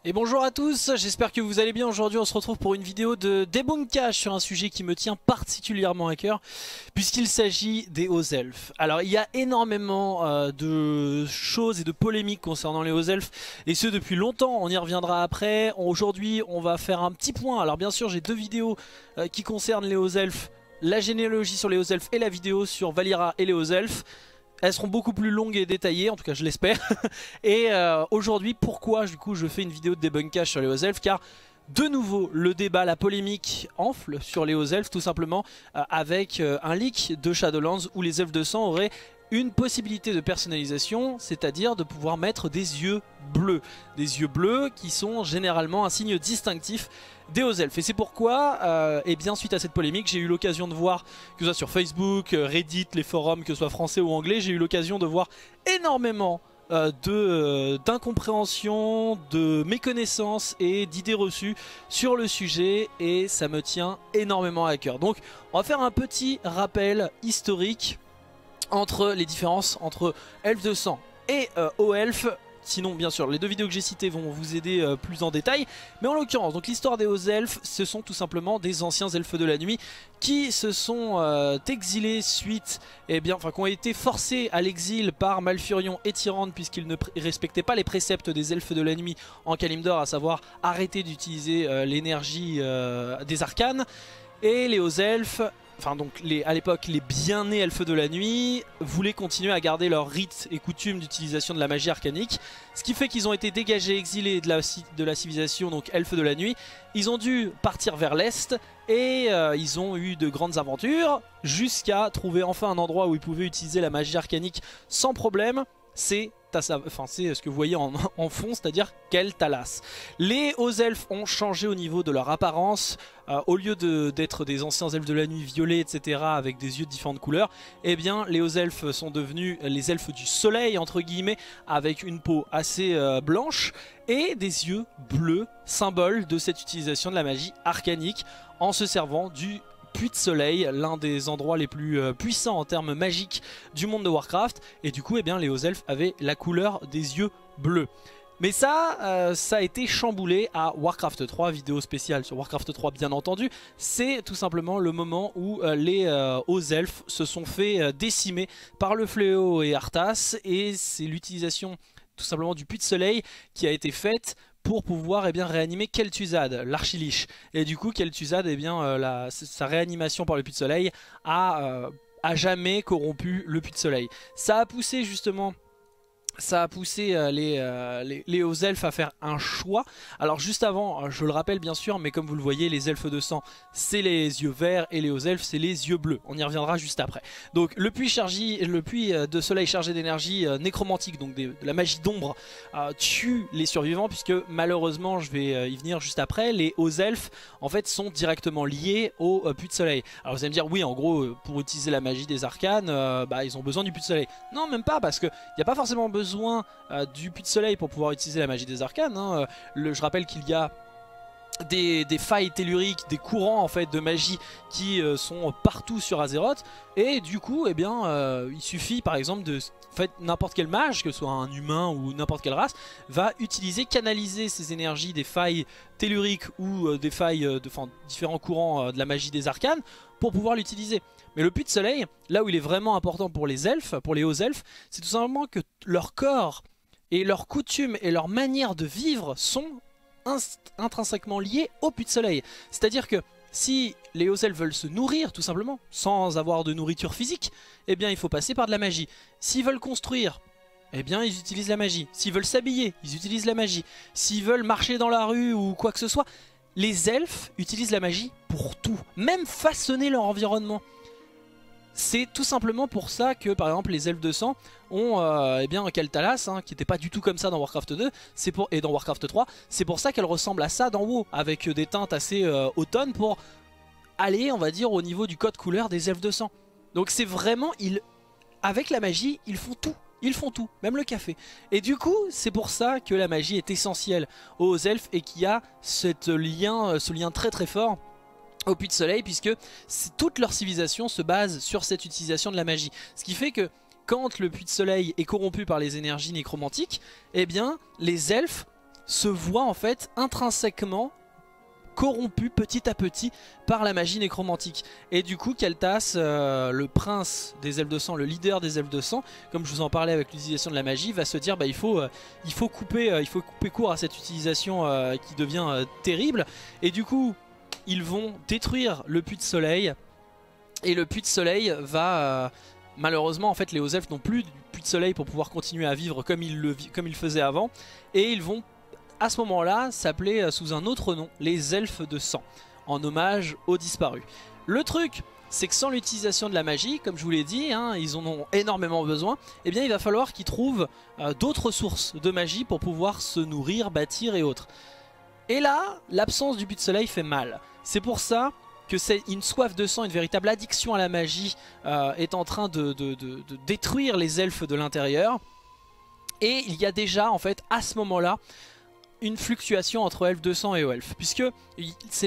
Et bonjour à tous, j'espère que vous allez bien. Aujourd'hui on se retrouve pour une vidéo de débunkage sur un sujet qui me tient particulièrement à cœur, puisqu'il s'agit des hauts elfes. Alors il y a énormément de choses et de polémiques concernant les hauts elfes, et ce depuis longtemps, on y reviendra après. Aujourd'hui on va faire un petit point. Alors bien sûr j'ai deux vidéos qui concernent les hauts elfes, la généalogie sur les hauts elfes et la vidéo sur Valeera et les hauts elfes. Elles seront beaucoup plus longues et détaillées, en tout cas je l'espère. Et aujourd'hui, pourquoi du coup je fais une vidéo de débunkage sur les hauts elfes? Car de nouveau, le débat, la polémique enfle sur les hauts elfes, tout simplement avec un leak de Shadowlands où les elfes de sang auraient une possibilité de personnalisation, c'est-à-dire de pouvoir mettre des yeux bleus. Des yeux bleus qui sont généralement un signe distinctif des hauts elfes. Et c'est pourquoi, et bien suite à cette polémique, j'ai eu l'occasion de voir, que ce soit sur Facebook, Reddit, les forums, que ce soit français ou anglais, j'ai eu l'occasion de voir énormément d'incompréhension, de méconnaissance et d'idées reçues sur le sujet, et ça me tient énormément à cœur. Donc on va faire un petit rappel historique entre les différences entre elfes de sang et hauts elfes. Sinon bien sûr les deux vidéos que j'ai citées vont vous aider plus en détail. Mais en l'occurrence, donc l'histoire des hauts elfes, ce sont tout simplement des anciens elfes de la nuit qui se sont exilés suite, qui ont été forcés à l'exil par Malfurion et Tyrande, puisqu'ils ne respectaient pas les préceptes des elfes de la nuit en Kalimdor, à savoir arrêter d'utiliser l'énergie des arcanes. Et les hauts elfes, à l'époque les bien-nés elfes de la nuit, voulaient continuer à garder leurs rites et coutumes d'utilisation de la magie arcanique. Ce qui fait qu'ils ont été dégagés, exilés de la civilisation, donc elfes de la nuit. Ils ont dû partir vers l'est et ils ont eu de grandes aventures jusqu'à trouver enfin un endroit où ils pouvaient utiliser la magie arcanique sans problème. C'est ce que vous voyez en fond, c'est-à-dire Kel-Talas. Les hauts elfes ont changé au niveau de leur apparence. Au lieu d'être des anciens elfes de la nuit violets, etc., avec des yeux de différentes couleurs, eh bien les hauts elfes sont devenus les elfes du soleil, entre guillemets, avec une peau assez blanche et des yeux bleus, symbole de cette utilisation de la magie arcanique, en se servant du Puits de Soleil, l'un des endroits les plus puissants en termes magiques du monde de Warcraft. Et du coup, les hauts elfes avaient la couleur des yeux bleus. Mais ça a été chamboulé à Warcraft 3, vidéo spéciale sur Warcraft 3 bien entendu. C'est tout simplement le moment où les hauts elfes se sont fait décimer par le fléau et Arthas. Et c'est l'utilisation tout simplement du Puits de Soleil qui a été faite pour pouvoir réanimer Kel'Thuzad, l'archiliche. Et du coup Kel'Thuzad, sa réanimation par le Puits de Soleil a jamais corrompu le Puits de Soleil. Ça a poussé justement les hauts elfes à faire un choix. Alors juste avant, je le rappelle bien sûr, mais comme vous le voyez, les elfes de sang c'est les yeux verts et les hauts elfes c'est les yeux bleus. On y reviendra juste après. Donc le puits de soleil chargé d'énergie nécromantique, donc de la magie d'ombre, tue les survivants, puisque malheureusement, je vais y venir juste après, les hauts elfes en fait sont directement liés au puits de soleil. Alors vous allez me dire, oui, en gros pour utiliser la magie des arcanes, ils ont besoin du puits de soleil. Non, même pas, parce qu'il n'y a pas forcément besoin du puits de soleil pour pouvoir utiliser la magie des arcanes, hein. Je rappelle qu'il y a des failles telluriques, des courants en fait de magie qui sont partout sur Azeroth, et du coup il suffit par exemple de n'importe quel mage, que ce soit un humain ou n'importe quelle race, va canaliser ses énergies des failles telluriques ou des failles différents courants de la magie des arcanes pour pouvoir l'utiliser. Mais le puits de soleil, là où il est vraiment important pour les elfes, pour les hauts elfes, c'est tout simplement que leur corps et leurs coutumes et leur manière de vivre sont intrinsèquement liés au puits de soleil. C'est-à-dire que si les hauts elfes veulent se nourrir tout simplement, sans avoir de nourriture physique, il faut passer par de la magie. S'ils veulent construire, ils utilisent la magie. S'ils veulent s'habiller, ils utilisent la magie. S'ils veulent marcher dans la rue ou quoi que ce soit, les elfes utilisent la magie pour tout, même façonner leur environnement. C'est tout simplement pour ça que par exemple les elfes de sang ont Kel-Talas, qui n'était pas du tout comme ça dans Warcraft 2 et dans Warcraft 3. C'est pour ça qu'elle ressemble à ça dans WoW, avec des teintes assez automnes pour aller, on va dire, au niveau du code couleur des elfes de sang. Donc c'est vraiment, avec la magie, ils font tout. Ils font tout, même le café. Et du coup, c'est pour ça que la magie est essentielle aux elfes et qu'il y a ce lien très très fort au Puits de Soleil, puisque toute leur civilisation se base sur cette utilisation de la magie. Ce qui fait que quand le Puits de Soleil est corrompu par les énergies nécromantiques, les elfes se voient en fait intrinsèquement corrompu petit à petit par la magie nécromantique. Et du coup Keltas, le prince des elfes de sang, le leader des elfes de sang, comme je vous en parlais avec l'utilisation de la magie, va se dire bah, il faut couper court à cette utilisation qui devient terrible. Et du coup ils vont détruire le puits de soleil. Et le puits de soleil va... malheureusement en fait les hauts elfes n'ont plus de puits de soleil pour pouvoir continuer à vivre comme ils faisaient avant. Et ils vont à ce moment-là s'appelait sous un autre nom les elfes de sang, en hommage aux disparus. Le truc, c'est que sans l'utilisation de la magie, comme je vous l'ai dit, hein, ils en ont énormément besoin, et bien il va falloir qu'ils trouvent d'autres sources de magie pour pouvoir se nourrir, bâtir et autres. Et là, l'absence du but de soleil fait mal. C'est pour ça que c'est une soif de sang, une véritable addiction à la magie est en train de détruire les elfes de l'intérieur. Et il y a déjà en fait à ce moment-là une fluctuation entre elfes de sang et haut elfes, puisque c'est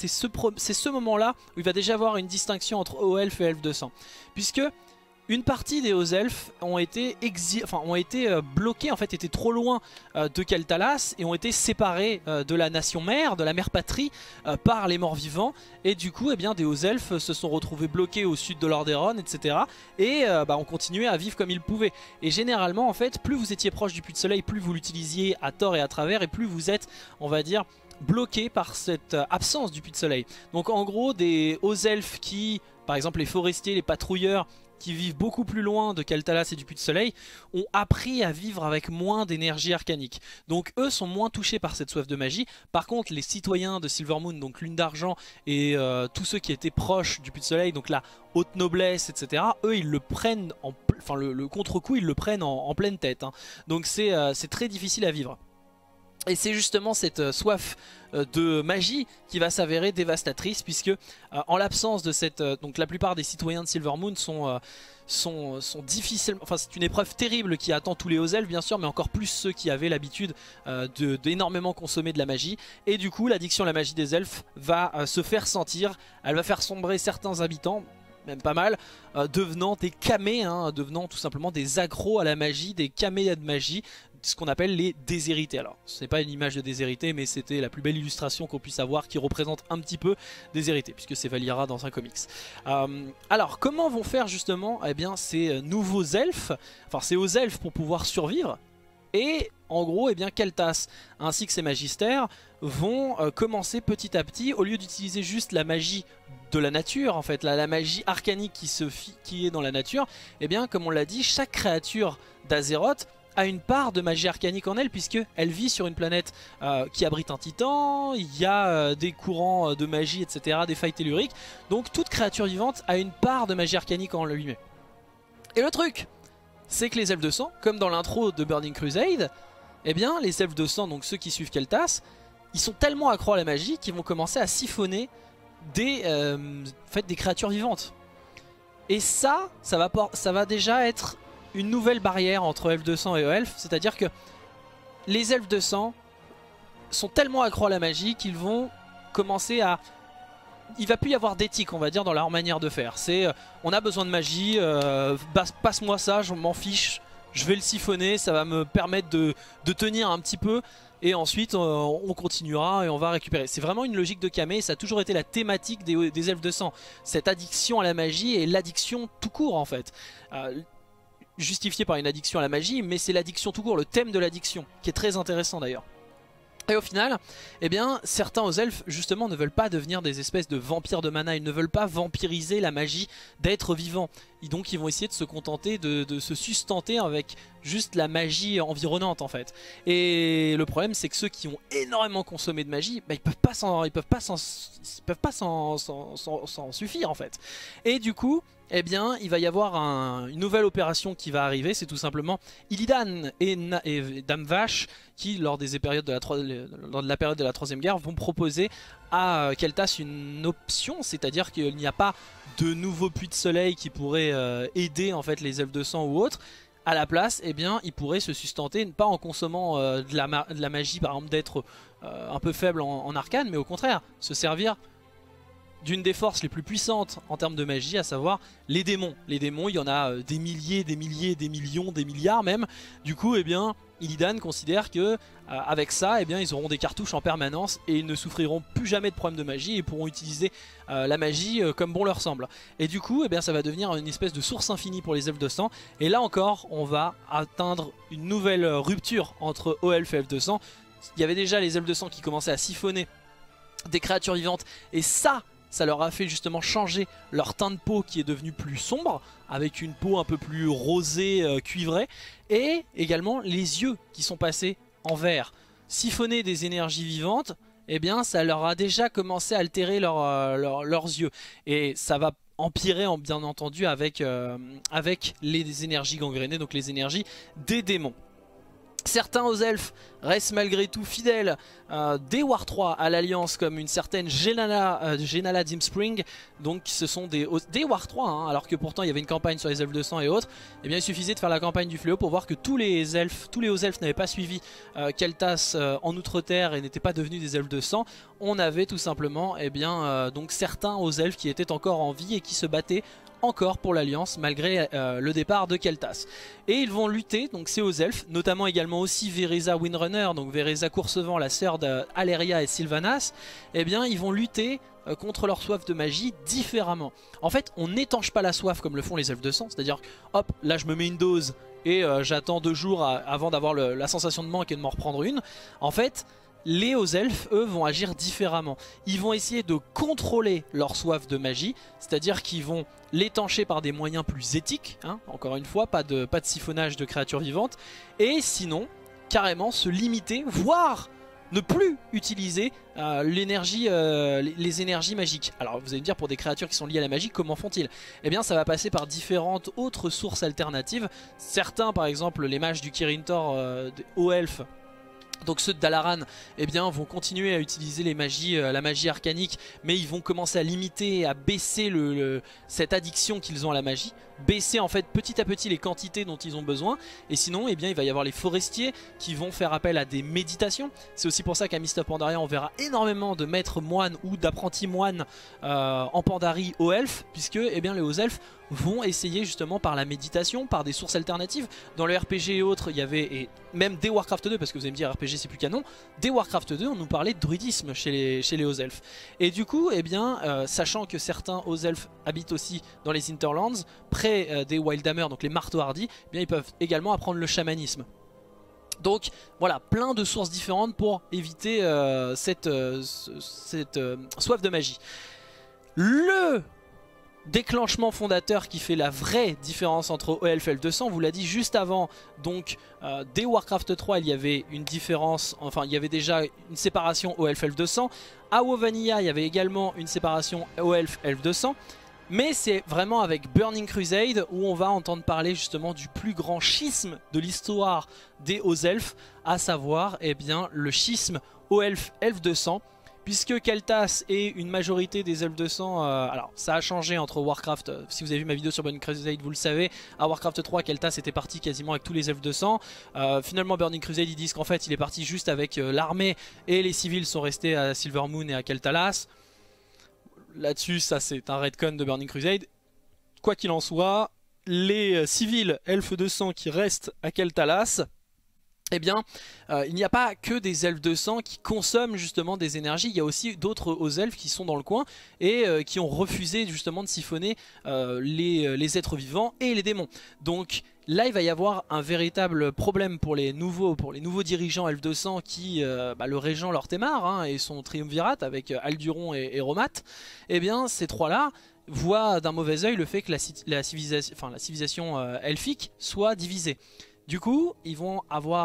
ce moment-là où il va déjà avoir une distinction entre haut elfes et elfes de sang, puisque une partie des hauts elfes ont été bloqués, en fait étaient trop loin de Keltalas et ont été séparés de la nation mère, de la mère patrie, par les morts vivants. Et du coup, eh bien, des hauts elfes se sont retrouvés bloqués au sud de Lordaeron, etc. Et ont continué à vivre comme ils pouvaient. Et généralement, en fait, plus vous étiez proche du puits de soleil, plus vous l'utilisiez à tort et à travers, et plus vous êtes, on va dire, bloqué par cette absence du puits de soleil. Donc en gros, des hauts elfes qui, par exemple les forestiers, les patrouilleurs, qui vivent beaucoup plus loin de Keltalas et du puits de soleil, ont appris à vivre avec moins d'énergie arcanique. Donc eux sont moins touchés par cette soif de magie. Par contre les citoyens de Silvermoon, donc Lune d'Argent, et tous ceux qui étaient proches du puits de soleil, donc la haute noblesse, etc., eux ils le prennent, enfin le contre-coup ils le prennent en pleine tête, hein. Donc c'est très difficile à vivre. Et c'est justement cette soif de magie qui va s'avérer dévastatrice, puisque en l'absence de cette... donc la plupart des citoyens de Silvermoon sont difficilement... Enfin c'est une épreuve terrible qui attend tous les hauts elfes bien sûr, mais encore plus ceux qui avaient l'habitude d'énormément consommer de la magie. Et du coup l'addiction à la magie des elfes va se faire sentir, elle va faire sombrer certains habitants, même pas mal, devenant des camés, hein, devenant tout simplement des accros à la magie, des camés de magie, ce qu'on appelle les déshérités. Alors ce n'est pas une image de déshérité, mais c'était la plus belle illustration qu'on puisse avoir qui représente un petit peu déshérité, puisque c'est Valiera dans un comics. Alors comment vont faire justement eh bien, ces nouveaux elfes, enfin ces hauts elfes pour pouvoir survivre? Et en gros, eh bien, Keltas ainsi que ses magistères vont commencer petit à petit, au lieu d'utiliser juste la magie de la nature, en fait, la magie arcanique qui est dans la nature, eh bien, comme on l'a dit, chaque créature d'Azeroth a une part de magie arcanique en elle, puisqu'elle vit sur une planète qui abrite un titan, il y a des courants de magie, etc., des failles telluriques, donc toute créature vivante a une part de magie arcanique en lui-même. Et le truc, c'est que les elfes de sang, comme dans l'intro de Burning Crusade, eh bien les elfes de sang, donc ceux qui suivent Keltas, ils sont tellement accros à la magie qu'ils vont commencer à siphonner des créatures vivantes. Et ça va déjà être une nouvelle barrière entre elfes de sang et elfes, c'est-à-dire que les elfes de sang sont tellement accros à la magie qu'ils vont commencer à... Il va plus y avoir d'éthique, on va dire, dans leur manière de faire. C'est on a besoin de magie, passe-moi ça, je m'en fiche, je vais le siphonner, ça va me permettre de tenir un petit peu, et ensuite on continuera et on va récupérer. C'est vraiment une logique de Kamé, ça a toujours été la thématique des elfes de sang. Cette addiction à la magie et l'addiction tout court en fait. Justifiée par une addiction à la magie, mais c'est l'addiction tout court, le thème de l'addiction, qui est très intéressant d'ailleurs. Et au final, eh bien, certains hauts elfes justement ne veulent pas devenir des espèces de vampires de mana, ils ne veulent pas vampiriser la magie d'être vivant. Et donc ils vont essayer de se contenter de se sustenter avec juste la magie environnante en fait. Et le problème c'est que ceux qui ont énormément consommé de magie, bah, ils peuvent pas s'en suffire en fait. Et du coup, eh bien, il va y avoir une nouvelle opération qui va arriver, c'est tout simplement Illidan et Dame Vache qui, lors de la période de la Troisième Guerre, vont proposer à Keltas une option, c'est-à-dire qu'il n'y a pas de nouveaux puits de soleil qui pourraient aider en fait les elfes de sang ou autres. À la place, eh bien, ils pourraient se sustenter, pas en consommant de la magie, par exemple d'être un peu faible en arcane, mais au contraire, se servir d'une des forces les plus puissantes en termes de magie, à savoir les démons. Les démons, il y en a des milliers, des milliers, des millions, des milliards même. Du coup, eh bien, Illidan considère que avec ça, eh bien, ils auront des cartouches en permanence et ils ne souffriront plus jamais de problèmes de magie et pourront utiliser la magie comme bon leur semble. Et du coup, eh bien, ça va devenir une espèce de source infinie pour les elfes de sang. Et là encore, on va atteindre une nouvelle rupture entre hauts elfes et elfes de sang. Il y avait déjà les elfes de sang qui commençaient à siphonner des créatures vivantes et ça leur a fait justement changer leur teint de peau qui est devenu plus sombre, avec une peau un peu plus rosée, cuivrée, et également les yeux qui sont passés en vert. Siphonner des énergies vivantes, eh bien ça leur a déjà commencé à altérer leurs yeux, et ça va empirer bien entendu avec les énergies gangrénées, donc les énergies des démons. Certains aux elfes restent malgré tout fidèles des War 3 à l'Alliance, comme une certaine Genala Dimspring. Donc ce sont des War 3, hein, alors que pourtant il y avait une campagne sur les elfes de sang et autres. Et bien il suffisait de faire la campagne du fléau pour voir que tous les hauts elfes n'avaient pas suivi Keltas en Outre-Terre et n'étaient pas devenus des elfes de sang. On avait tout simplement donc certains hauts elfes qui étaient encore en vie et qui se battaient encore pour l'Alliance malgré le départ de Keltas. Et ils vont lutter, donc ces hauts elfes, notamment également aussi Vereza Windrunner, donc Vereza Coursevent, la sœur d'Aleria et Sylvanas. Eh bien ils vont lutter contre leur soif de magie différemment. En fait on n'étanche pas la soif comme le font les elfes de sang, c'est-à-dire hop là je me mets une dose et j'attends 2 jours avant d'avoir la sensation de manque et de m'en reprendre une. En fait les hauts elfes, eux, vont agir différemment. Ils vont essayer de contrôler leur soif de magie, c'est-à-dire qu'ils vont l'étancher par des moyens plus éthiques, hein, encore une fois, pas de siphonnage de créatures vivantes, et sinon, carrément se limiter, voire ne plus utiliser les énergies magiques. Alors vous allez me dire, pour des créatures qui sont liées à la magie, comment font-ils? Eh bien ça va passer par différentes autres sources alternatives. Certains, par exemple les mages du Kirin Tor, des hauts elfes, donc ceux de Dalaran, eh bien, vont continuer à utiliser la magie arcanique, mais ils vont commencer à limiter, à baisser cette addiction qu'ils ont à la magie, baisser en fait petit à petit les quantités dont ils ont besoin. Et sinon, eh bien, il va y avoir les forestiers qui vont faire appel à des méditations. C'est aussi pour ça qu'à Mist of Pandaria, on verra énormément de maîtres moines ou d'apprentis moines en Pandarie hauts elfes, puisque eh bien, les hauts elfes vont essayer justement par la méditation, par des sources alternatives. Dans le RPG et autres, il y avait, et même dès Warcraft 2, parce que vous allez me dire RPG c'est plus canon, dès Warcraft 2 on nous parlait de druidisme chez les hauts elfes. Et du coup, eh bien, sachant que certains hauts elfes habitent aussi dans les Hinterlands, près des Wildhammer, donc les marteaux hardis, eh bien, ils peuvent également apprendre le chamanisme. Donc voilà, plein de sources différentes pour éviter cette soif de magie. Le déclenchement fondateur qui fait la vraie différence entre hauts elfes et elfes de sang, vous l'a dit juste avant, donc dès Warcraft 3 il y avait une différence, enfin il y avait déjà une séparation hauts elfes de sang. À WoW Vanilla il y avait également une séparation hauts elfes de sang. Mais c'est vraiment avec Burning Crusade où on va entendre parler justement du plus grand schisme de l'histoire des hauts elfes, à savoir eh bien, le schisme hauts elfes de sang. Puisque Keltas et une majorité des elfes de sang, alors ça a changé entre Warcraft, si vous avez vu ma vidéo sur Burning Crusade vous le savez, à Warcraft 3 Keltas était parti quasiment avec tous les elfes de sang. Finalement Burning Crusade ils disent qu'en fait il est parti juste avec l'armée et les civils sont restés à Silvermoon et à Keltalas. Là-dessus ça c'est un retcon de Burning Crusade. Quoi qu'il en soit, les civils elfes de sang qui restent à Keltalas, eh bien, il n'y a pas que des elfes de sang qui consomment justement des énergies, il y a aussi d'autres hauts elfes qui sont dans le coin et qui ont refusé justement de siphonner les êtres vivants et les démons. Donc là il va y avoir un véritable problème pour les nouveaux dirigeants elfes de sang qui, le régent Lortemar hein, et son triumvirat avec Alduron et Romat. Eh bien ces trois-là voient d'un mauvais oeil le fait que la civilisation elfique soit divisée. Du coup, ils vont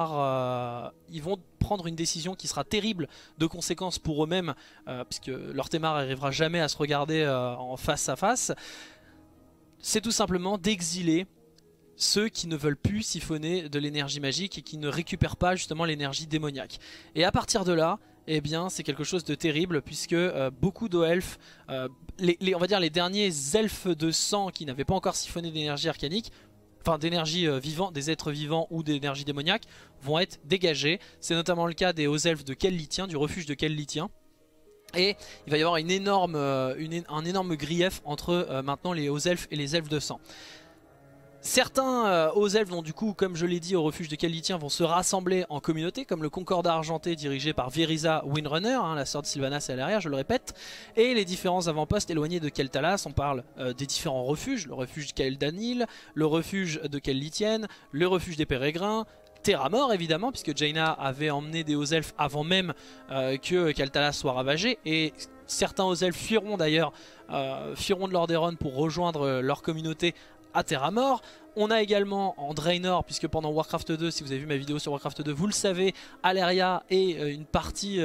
prendre une décision qui sera terrible de conséquences pour eux-mêmes, puisque Lortemar n'arrivera jamais à se regarder en face à face. C'est tout simplement d'exiler ceux qui ne veulent plus siphonner de l'énergie magique et qui ne récupèrent pas justement l'énergie démoniaque. Et à partir de là, eh bien, c'est quelque chose de terrible puisque beaucoup d'elfes, on va dire les derniers elfes de sang qui n'avaient pas encore siphonné d'énergie arcanique, enfin d'énergie vivante, des êtres vivants ou d'énergie démoniaque, vont être dégagés. C'est notamment le cas des hauts elfes de Kel-Lithien, du refuge de Kel-Lithien. Et il va y avoir un énorme grief entre maintenant les hauts elfes et les elfes de sang. Certains hauts elfes, dont du coup, comme je l'ai dit, au refuge de Kaldithien, vont se rassembler en communauté, comme le Concordat argenté dirigé par Verysa Windrunner, hein, la sœur de Sylvanas à l'arrière, je le répète, et les différents avant-postes éloignés de Keltalas. On parle des différents refuges, le refuge de Kael'Danil, le refuge de Kaldithien, le refuge des Pérégrins, Terramort évidemment, puisque Jaina avait emmené des hauts elfes avant même que Keltalas soit ravagé, et certains hauts elfes fuiront d'ailleurs, fuiront de Lordaeron pour rejoindre leur communauté à Terramort. On a également en Draenor, puisque pendant Warcraft 2, si vous avez vu ma vidéo sur Warcraft 2, vous le savez, Alleria et une partie,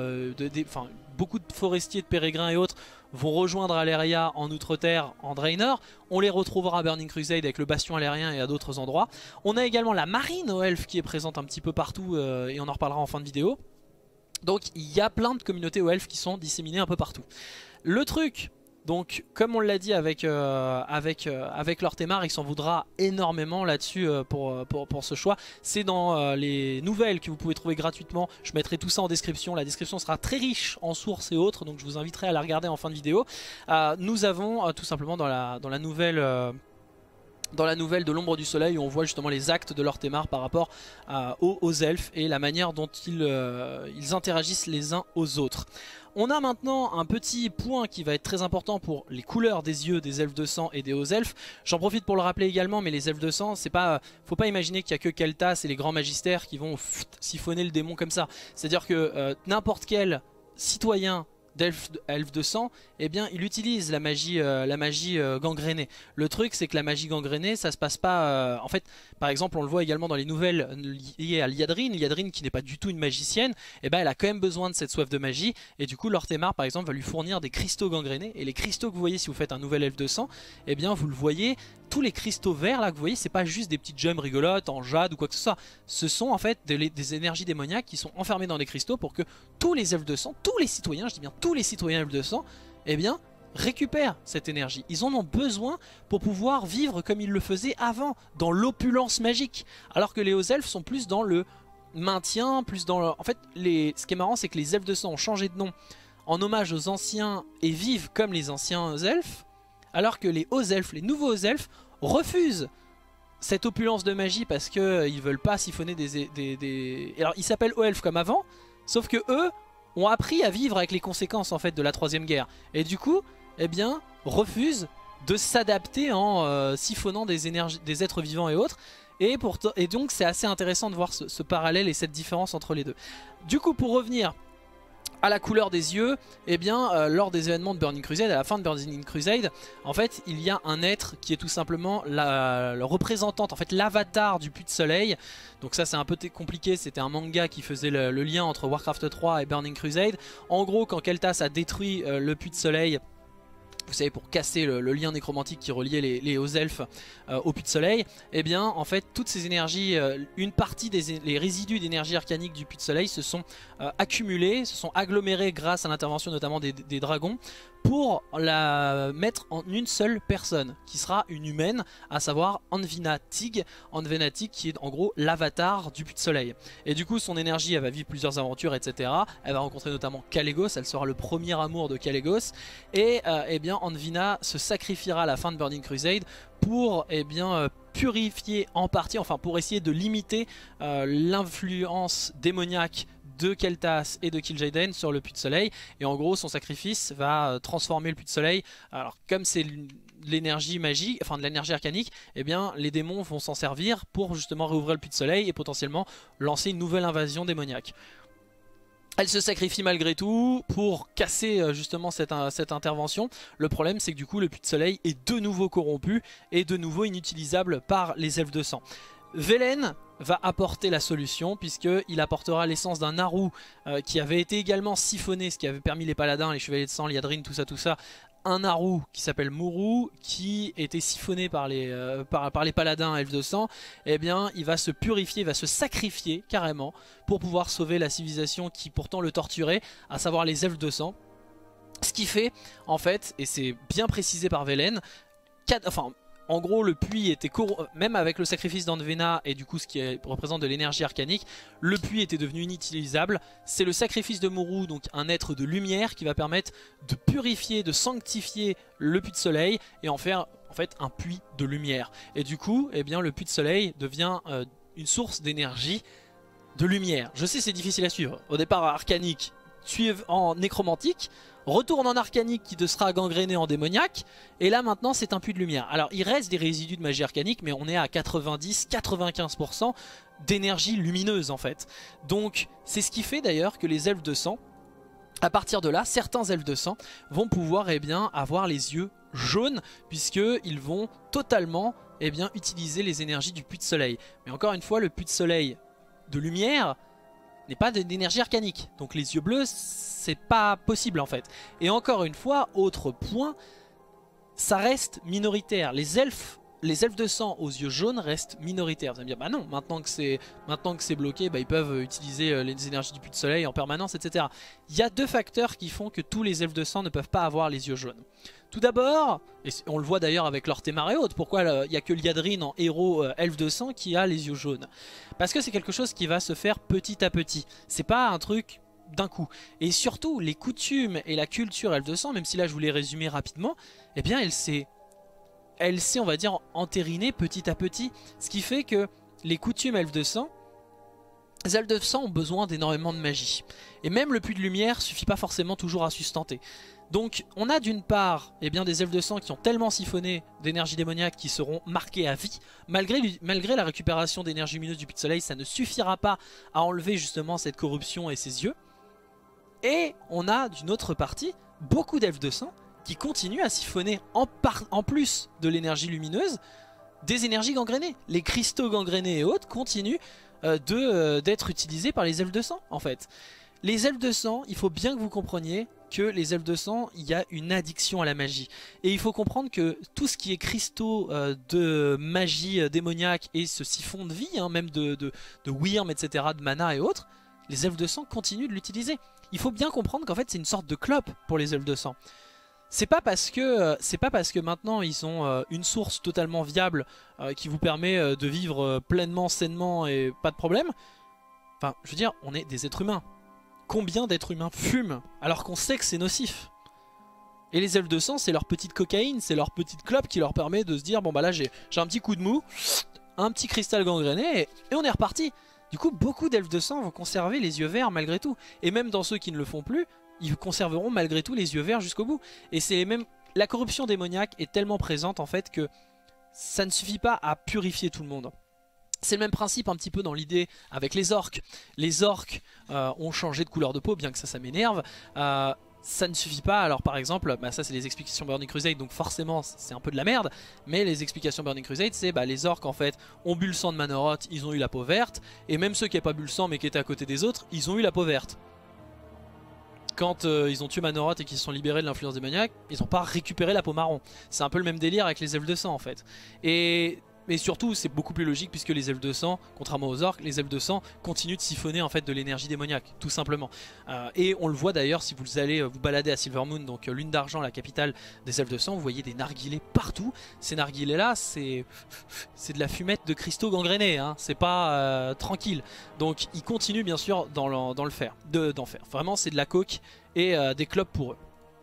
beaucoup de forestiers, de pérégrins et autres vont rejoindre Alleria en Outre-Terre, en Draenor. On les retrouvera à Burning Crusade avec le Bastion Allérien et à d'autres endroits. On a également la marine aux elfes qui est présente un petit peu partout, et on en reparlera en fin de vidéo. Donc il y a plein de communautés aux elfes qui sont disséminées un peu partout. Le truc... Donc comme on l'a dit avec Lortemar, il s'en voudra énormément là-dessus pour ce choix. C'est dans les nouvelles que vous pouvez trouver gratuitement. Je mettrai tout ça en description. La description sera très riche en sources et autres, donc je vous inviterai à la regarder en fin de vidéo. Nous avons tout simplement dans la nouvelle... dans la nouvelle de l'ombre du soleil, où on voit justement les actes de Lortemar par rapport aux elfes et la manière dont ils interagissent les uns aux autres. On a maintenant un petit point qui va être très important pour les couleurs des yeux des elfes de sang et des hauts elfes. J'en profite pour le rappeler également, mais les elfes de sang, c'est pas, faut pas imaginer qu'il n'y a que Keltas et les grands magistères qui vont siphonner le démon comme ça. C'est-à-dire que n'importe quel citoyen d'elfe de sang, eh bien il utilise la magie gangrénée. Le truc c'est que la magie gangrénée ça se passe pas en fait, par exemple on le voit également dans les nouvelles liées à Liadrine. Liadrine qui n'est pas du tout une magicienne, eh ben elle a quand même besoin de cette soif de magie, et du coup Lortemar par exemple va lui fournir des cristaux gangrénés, et les cristaux que vous voyez si vous faites un nouvel elfe de sang, eh bien vous le voyez, tous les cristaux verts là que vous voyez, c'est pas juste des petites gemmes rigolotes en jade ou quoi que ce soit, ce sont en fait des énergies démoniaques qui sont enfermées dans des cristaux pour que tous les elfes de sang, tous les citoyens, je dis bien tous les citoyens elfes de sang, eh bien récupèrent cette énergie. Ils en ont besoin pour pouvoir vivre comme ils le faisaient avant, dans l'opulence magique, alors que les hauts elfes sont plus dans le maintien, plus dans le... En fait, ce qui est marrant c'est que les elfes de sang ont changé de nom en hommage aux anciens et vivent comme les anciens elfes, alors que les hauts elfes, les nouveaux hauts elfes refusent cette opulence de magie parce qu'ils veulent pas siphonner des... Alors ils s'appellent hauts elfes comme avant, sauf que eux ont appris à vivre avec les conséquences en fait de la troisième guerre, et du coup eh bien refusent de s'adapter en siphonnant des énergies, des êtres vivants et autres, et donc c'est assez intéressant de voir ce parallèle et cette différence entre les deux. Du coup pour revenir à la couleur des yeux, eh bien lors des événements de Burning Crusade, à la fin de Burning Crusade, en fait il y a un être qui est tout simplement la représentante, en fait l'avatar du puits de soleil. Donc ça c'est un peu compliqué, c'était un manga qui faisait le lien entre Warcraft 3 et Burning Crusade. En gros quand Keltas a détruit le puits de soleil, vous savez, pour casser le lien nécromantique qui reliait les hauts elfes au puits de soleil, eh bien en fait toutes ces énergies, une partie les résidus d'énergie arcanique du puits de soleil se sont accumulés, se sont agglomérés grâce à l'intervention notamment des dragons, pour la mettre en une seule personne qui sera une humaine, à savoir Anvina Tig. Anvina Tig qui est en gros l'avatar du puits de soleil, et du coup son énergie elle va vivre plusieurs aventures etc. Elle va rencontrer notamment Kalégos, elle sera le premier amour de Kalégos, et eh bien Anvina se sacrifiera à la fin de Burning Crusade pour eh bien purifier en partie, enfin pour essayer de limiter l'influence démoniaque de Keltas et de Kil'jaeden sur le puits de soleil. Et en gros son sacrifice va transformer le puits de soleil. Alors comme c'est l'énergie magique, enfin de l'énergie arcanique, eh bien les démons vont s'en servir pour justement réouvrir le puits de soleil et potentiellement lancer une nouvelle invasion démoniaque. Elle se sacrifie malgré tout pour casser justement cette intervention. Le problème c'est que du coup le puits de soleil est de nouveau corrompu et de nouveau inutilisable par les elfes de sang. Velen va apporter la solution, puisqu'il apportera l'essence d'un Naru qui avait été également siphonné, ce qui avait permis les paladins, les chevaliers de sang, Liadrine, tout ça, un Naru qui s'appelle Muru, qui était siphonné par les paladins elfes de sang. Eh bien il va se purifier, il va se sacrifier carrément pour pouvoir sauver la civilisation qui pourtant le torturait, à savoir les elfes de sang. Ce qui fait en fait, et c'est bien précisé par Velen, en gros le puits était même avec le sacrifice d'Anvena et du coup ce qui représente de l'énergie arcanique, le puits était devenu inutilisable. C'est le sacrifice de Muru, donc un être de lumière, qui va permettre de purifier, de sanctifier le puits de soleil et en faire en fait un puits de lumière. Et du coup, eh bien, le puits de soleil devient une source d'énergie de lumière. Je sais, c'est difficile à suivre. Au départ arcanique, suivre en nécromantique, retourne en arcanique qui te sera gangréné en démoniaque, et là maintenant c'est un puits de lumière. Alors il reste des résidus de magie arcanique, mais on est à 90-95% d'énergie lumineuse en fait. Donc c'est ce qui fait d'ailleurs que les elfes de sang, à partir de là, certains elfes de sang vont pouvoir avoir les yeux jaunes, puisqu'ils vont totalement utiliser les énergies du puits de soleil. Mais encore une fois, le puits de soleil de lumière n'est pas d'énergie arcanique, donc les yeux bleus c'est pas possible en fait. Et encore une fois, autre point, ça reste minoritaire. Les elfes de sang aux yeux jaunes restent minoritaires. Vous allez me dire, bah non, maintenant que c'est bloqué, bah ils peuvent utiliser les énergies du puits de soleil en permanence, etc. Il y a deux facteurs qui font que tous les elfes de sang ne peuvent pas avoir les yeux jaunes. Tout d'abord, et on le voit d'ailleurs avec Lortemar et autres, pourquoi il n'y a que Liadrine en héros elfe de sang qui a les yeux jaunes? Parce que c'est quelque chose qui va se faire petit à petit. C'est pas un truc d'un coup. Et surtout, les coutumes et la culture elfe de sang, même si là je vous l'ai résumé rapidement, eh bien elle s'est, on va dire, entérinée petit à petit. Ce qui fait que les coutumes elfes de sang, les elfes de sang ont besoin d'énormément de magie. Et même le puits de lumière suffit pas forcément toujours à sustenter. Donc on a d'une part des elfes de sang qui ont tellement siphonné d'énergie démoniaque qui seront marqués à vie. Malgré la récupération d'énergie lumineuse du puits de soleil, ça ne suffira pas à enlever justement cette corruption et ses yeux. Et on a d'une autre partie beaucoup d'elfes de sang qui continuent à siphonner en plus de l'énergie lumineuse des énergies gangrénées. Les cristaux gangrénés et autres continuent d'être utilisés par les elfes de sang en fait. Les elfes de sang, il faut bien que vous compreniez que les elfes de sang, il y a une addiction à la magie. Et il faut comprendre que tout ce qui est cristaux de magie démoniaque et ce siphon de vie, même de wyrm, etc., de mana et autres, les elfes de sang continuent de l'utiliser. Il faut bien comprendre qu'en fait c'est une sorte de clope pour les elfes de sang. C'est pas parce que maintenant ils ont une source totalement viable qui vous permet de vivre pleinement, sainement et pas de problème. Enfin, je veux dire, on est des êtres humains. Combien d'êtres humains fument alors qu'on sait que c'est nocif? Et les elfes de sang, c'est leur petite cocaïne, c'est leur petite clope qui leur permet de se dire, bon bah là j'ai un petit coup de mou, un petit cristal gangréné et on est reparti. Du coup, beaucoup d'elfes de sang vont conserver les yeux verts malgré tout. Et même dans ceux qui ne le font plus, ils conserveront malgré tout les yeux verts jusqu'au bout. Et c'est même la corruption démoniaque est tellement présente en fait que ça ne suffit pas à purifier tout le monde. C'est le même principe un petit peu dans l'idée avec les orques. Les orques ont changé de couleur de peau, bien que ça m'énerve. Ça ne suffit pas, alors par exemple, ça c'est les explications Burning Crusade, donc forcément c'est un peu de la merde. Mais les explications Burning Crusade, c'est les orques en fait ont bu le sang de Manoroth, ils ont eu la peau verte. Et même ceux qui n'avaient pas bu le sang mais qui étaient à côté des autres, ils ont eu la peau verte. Quand ils ont tué Manoroth et qu'ils se sont libérés de l'influence démoniaque, ils n'ont pas récupéré la peau marron. C'est un peu le même délire avec les elfes de sang en fait. Mais surtout c'est beaucoup plus logique puisque les elfes de sang, contrairement aux orques, les elfes de sang continuent de siphonner en fait de l'énergie démoniaque, tout simplement. Et on le voit d'ailleurs si vous allez vous balader à Silvermoon, donc Lune d'Argent, la capitale des elfes de sang, vous voyez des narguilés partout. Ces narguilés là c'est de la fumette de cristaux gangrénés, c'est pas tranquille. Donc ils continuent bien sûr d'en faire. Vraiment c'est de la coke et des clopes pour eux.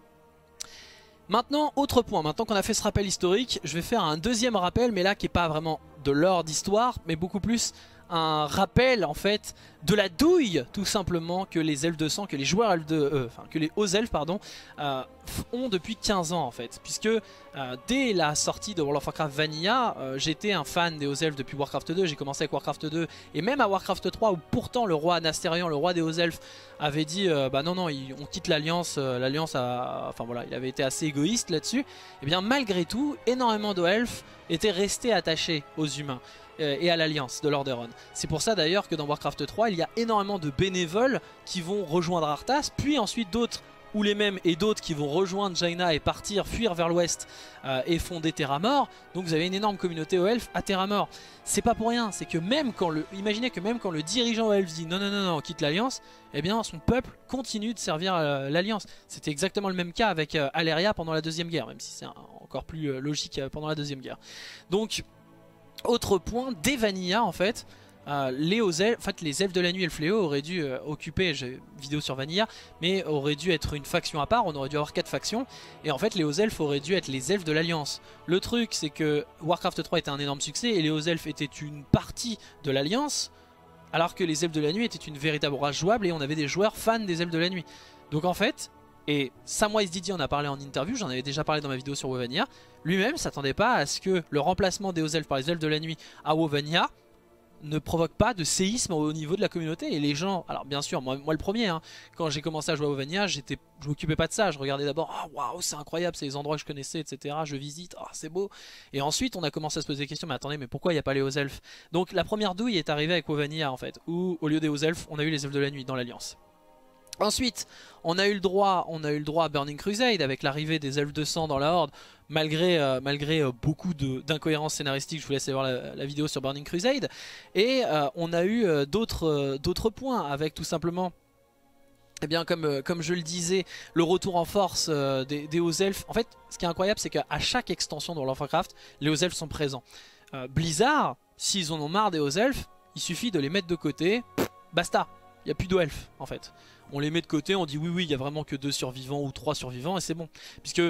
Maintenant, autre point, maintenant qu'on a fait ce rappel historique, je vais faire un deuxième rappel, mais là qui n'est pas vraiment de l'ordre d'histoire, mais beaucoup plus un rappel en fait de la douille tout simplement que les elfes de sang, que les joueurs elfes que les hauts elfes pardon, ont depuis 15 ans en fait, puisque dès la sortie de World of Warcraft Vanilla, j'étais un fan des hauts elfes depuis Warcraft 2, j'ai commencé avec Warcraft 2 et même à Warcraft 3 où pourtant le roi Anastérian, le roi des hauts elfes, avait dit non on quitte l'alliance, enfin voilà, il avait été assez égoïste là-dessus. Et bien malgré tout, énormément d'hauts elfes étaient restés attachés aux humains et à l'alliance de Lordaeron. C'est pour ça d'ailleurs que dans Warcraft 3 il y a énormément de bénévoles qui vont rejoindre Arthas, puis ensuite d'autres ou les mêmes et d'autres qui vont rejoindre Jaina et partir, fuir vers l'ouest et fonder Terramort. Donc vous avez une énorme communauté aux elfes à Terramort. C'est pas pour rien, c'est que même quand imaginez que même quand le dirigeant aux elfes dit non on quitte l'alliance, eh bien son peuple continue de servir l'alliance. C'était exactement le même cas avec Alleria pendant la deuxième guerre, même si c'est encore plus logique pendant la deuxième guerre. Donc autre point, dès Vanilla en fait, les hauts elfes, en fait les elfes de la nuit et le fléau auraient dû occuper, j'ai une vidéo sur Vanilla, mais auraient dû être une faction à part, on aurait dû avoir 4 factions, et en fait les hauts elfes auraient dû être les elfes de l'Alliance. Le truc c'est que Warcraft 3 était un énorme succès et les hauts elfes étaient une partie de l'Alliance, alors que les elfes de la nuit étaient une véritable race jouable et on avait des joueurs fans des elfes de la nuit. Donc en fait, et Samwise Didi en a parlé en interview, j'en avais déjà parlé dans ma vidéo sur Wovania, lui-même s'attendait pas à ce que le remplacement des hauts elfes par les elfes de la nuit à Wovania ne provoque pas de séisme au niveau de la communauté. Et les gens, alors bien sûr, moi le premier, hein, quand j'ai commencé à jouer à Wovania, je m'occupais pas de ça, je regardais d'abord, ah waouh c'est incroyable, c'est les endroits que je connaissais, etc. Je visite, ah c'est beau. Et ensuite on a commencé à se poser des questions, mais attendez, mais pourquoi il n'y a pas les hauts elfes? Donc la première douille est arrivée avec Wovania en fait, où au lieu des hauts elfes, on a eu les elfes de la nuit dans l'Alliance. Ensuite, on a eu le droit à Burning Crusade avec l'arrivée des elfes de sang dans la Horde, malgré beaucoup d'incohérences scénaristiques. Je vous laisse aller voir la vidéo sur Burning Crusade. Et on a eu d'autres points avec tout simplement, eh bien, comme je le disais, le retour en force des hauts elfes. En fait, ce qui est incroyable, c'est qu'à chaque extension de World of Warcraft, les hauts elfes sont présents. Blizzard, s'ils en ont marre des hauts elfes, il suffit de les mettre de côté, basta. Il n'y a plus d'hauts elfes en fait. On les met de côté, on dit oui il n'y a vraiment que 2 survivants ou 3 survivants et c'est bon. Puisque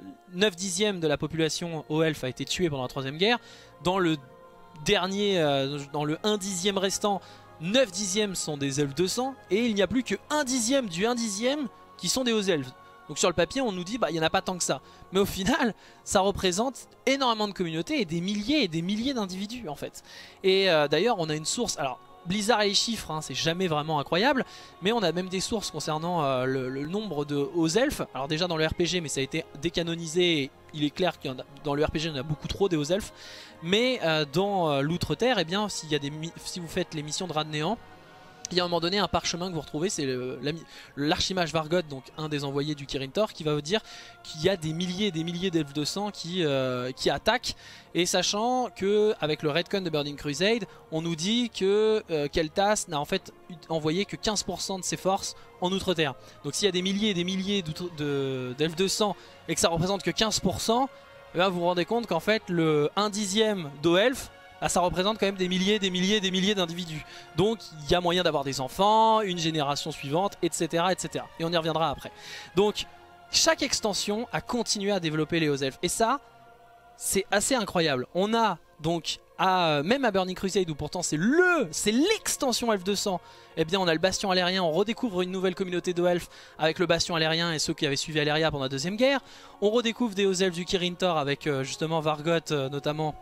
9 dixièmes de la population hauts elfes a été tuée pendant la 3ème guerre. Dans le dernier, dans le 1 dixième restant, 9 dixièmes sont des elfes de sang. Et il n'y a plus que 1 dixième du 1 dixième qui sont des hauts elfes. Donc sur le papier on nous dit bah il n'y en a pas tant que ça. Mais au final ça représente énormément de communautés et des milliers d'individus en fait. Et d'ailleurs on a une source, alors Blizzard et les chiffres, hein, c'est jamais vraiment incroyable, mais on a même des sources concernant le nombre de hauts elfes. Alors déjà dans le RPG, mais ça a été décanonisé, et il est clair que dans le RPG il y en a beaucoup trop des hauts elfes. Mais dans l'Outre-Terre, eh bien, si vous faites les missions de Raz de Néant, il y a à un moment donné un parchemin que vous retrouvez, c'est l'archimage Vargot, donc un des envoyés du Kirin Tor, qui va vous dire qu'il y a des milliers et des milliers d'elfes de sang qui attaquent. Et sachant que avec le Redcon de Burning Crusade, on nous dit que Kel'Thas n'a en fait envoyé que 15% de ses forces en Outre-Terre. Donc s'il y a des milliers et des milliers d'elfes de sang et que ça représente que 15%, eh bien, vous vous rendez compte qu'en fait le 1 dixième d'hauts elfes, ah, ça représente quand même des milliers d'individus. Donc il y a moyen d'avoir des enfants, une génération suivante, etc., etc. Et on y reviendra après. Donc chaque extension a continué à développer les hauts elfes. Et ça, c'est assez incroyable. On a donc, même à Burning Crusade, où pourtant c'est l'extension elfe de sang, eh bien on a le bastion alérien, on redécouvre une nouvelle communauté de elfes avec le bastion alérien et ceux qui avaient suivi Aléria pendant la 2ème guerre. On redécouvre des hauts elfes du Kirin Tor avec justement Vargot notamment.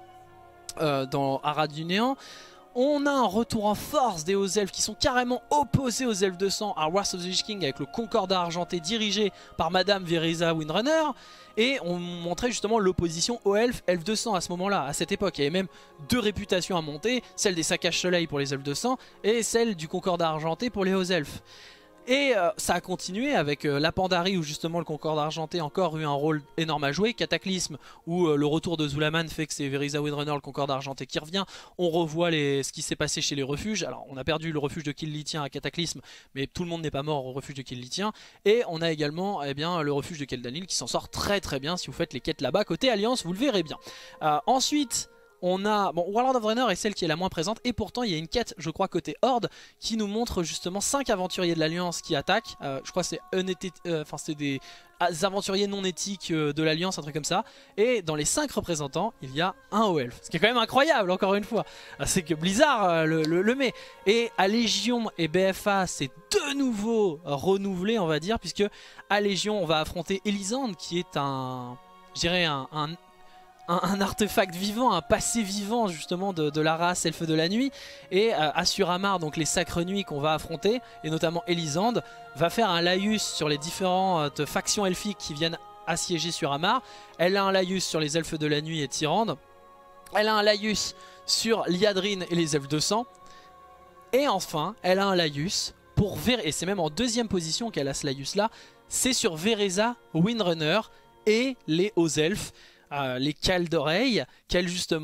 Dans Arad du Néant. On a un retour en force des hauts elfes qui sont carrément opposés aux elfes de sang à Wrath of the Lich King avec le Concordat argenté dirigé par Madame Vereeza Windrunner. Et on montrait justement l'opposition hauts elfes, elfes de sang à ce moment-là, à cette époque. Il y avait même 2 réputations à monter, celle des Saccages Soleil pour les elfes de sang et celle du Concordat argenté pour les hauts elfes. Et ça a continué avec la Pandarie où justement le Concorde Argenté a encore eu un rôle énorme à jouer, Cataclysme où le retour de Zulaman fait que c'est Vereeza Windrunner, le Concorde Argenté qui revient. On revoit ce qui s'est passé chez les refuges. Alors on a perdu le refuge de Kill-Lithien à Cataclysme, mais tout le monde n'est pas mort au refuge de Kill-Lithien. Et on a également le refuge de Keldalil qui s'en sort très très bien si vous faites les quêtes là-bas. Côté Alliance, vous le verrez bien. Ensuite... on a, bon, Warlord of Draenor est celle qui est la moins présente et pourtant il y a une quête, je crois, côté Horde qui nous montre justement 5 aventuriers de l'Alliance qui attaquent. Je crois que c'est des aventuriers non éthiques de l'Alliance, un truc comme ça. Et dans les 5 représentants, il y a un haut elfe. Ce qui est quand même incroyable, encore une fois. C'est que Blizzard le met. Et à Légion et BFA, c'est de nouveau renouvelé, on va dire, puisque à Légion, on va affronter Elisande qui est je dirais un artefact vivant, un passé vivant justement de la race elfe de la nuit. Et à Suramar, donc les sacres nuits qu'on va affronter, et notamment Elisande, va faire un laïus sur les différentes factions elfiques qui viennent assiéger Suramar. Elle a un laïus sur les elfes de la nuit et Tyrande. Elle a un laïus sur Liadrine et les elfes de sang. Et enfin, elle a un laïus pour et c'est même en 2ème position qu'elle a ce laïus là, c'est sur Vereeza Windrunner et les hauts elfes. Les cales d'oreilles, qu'elle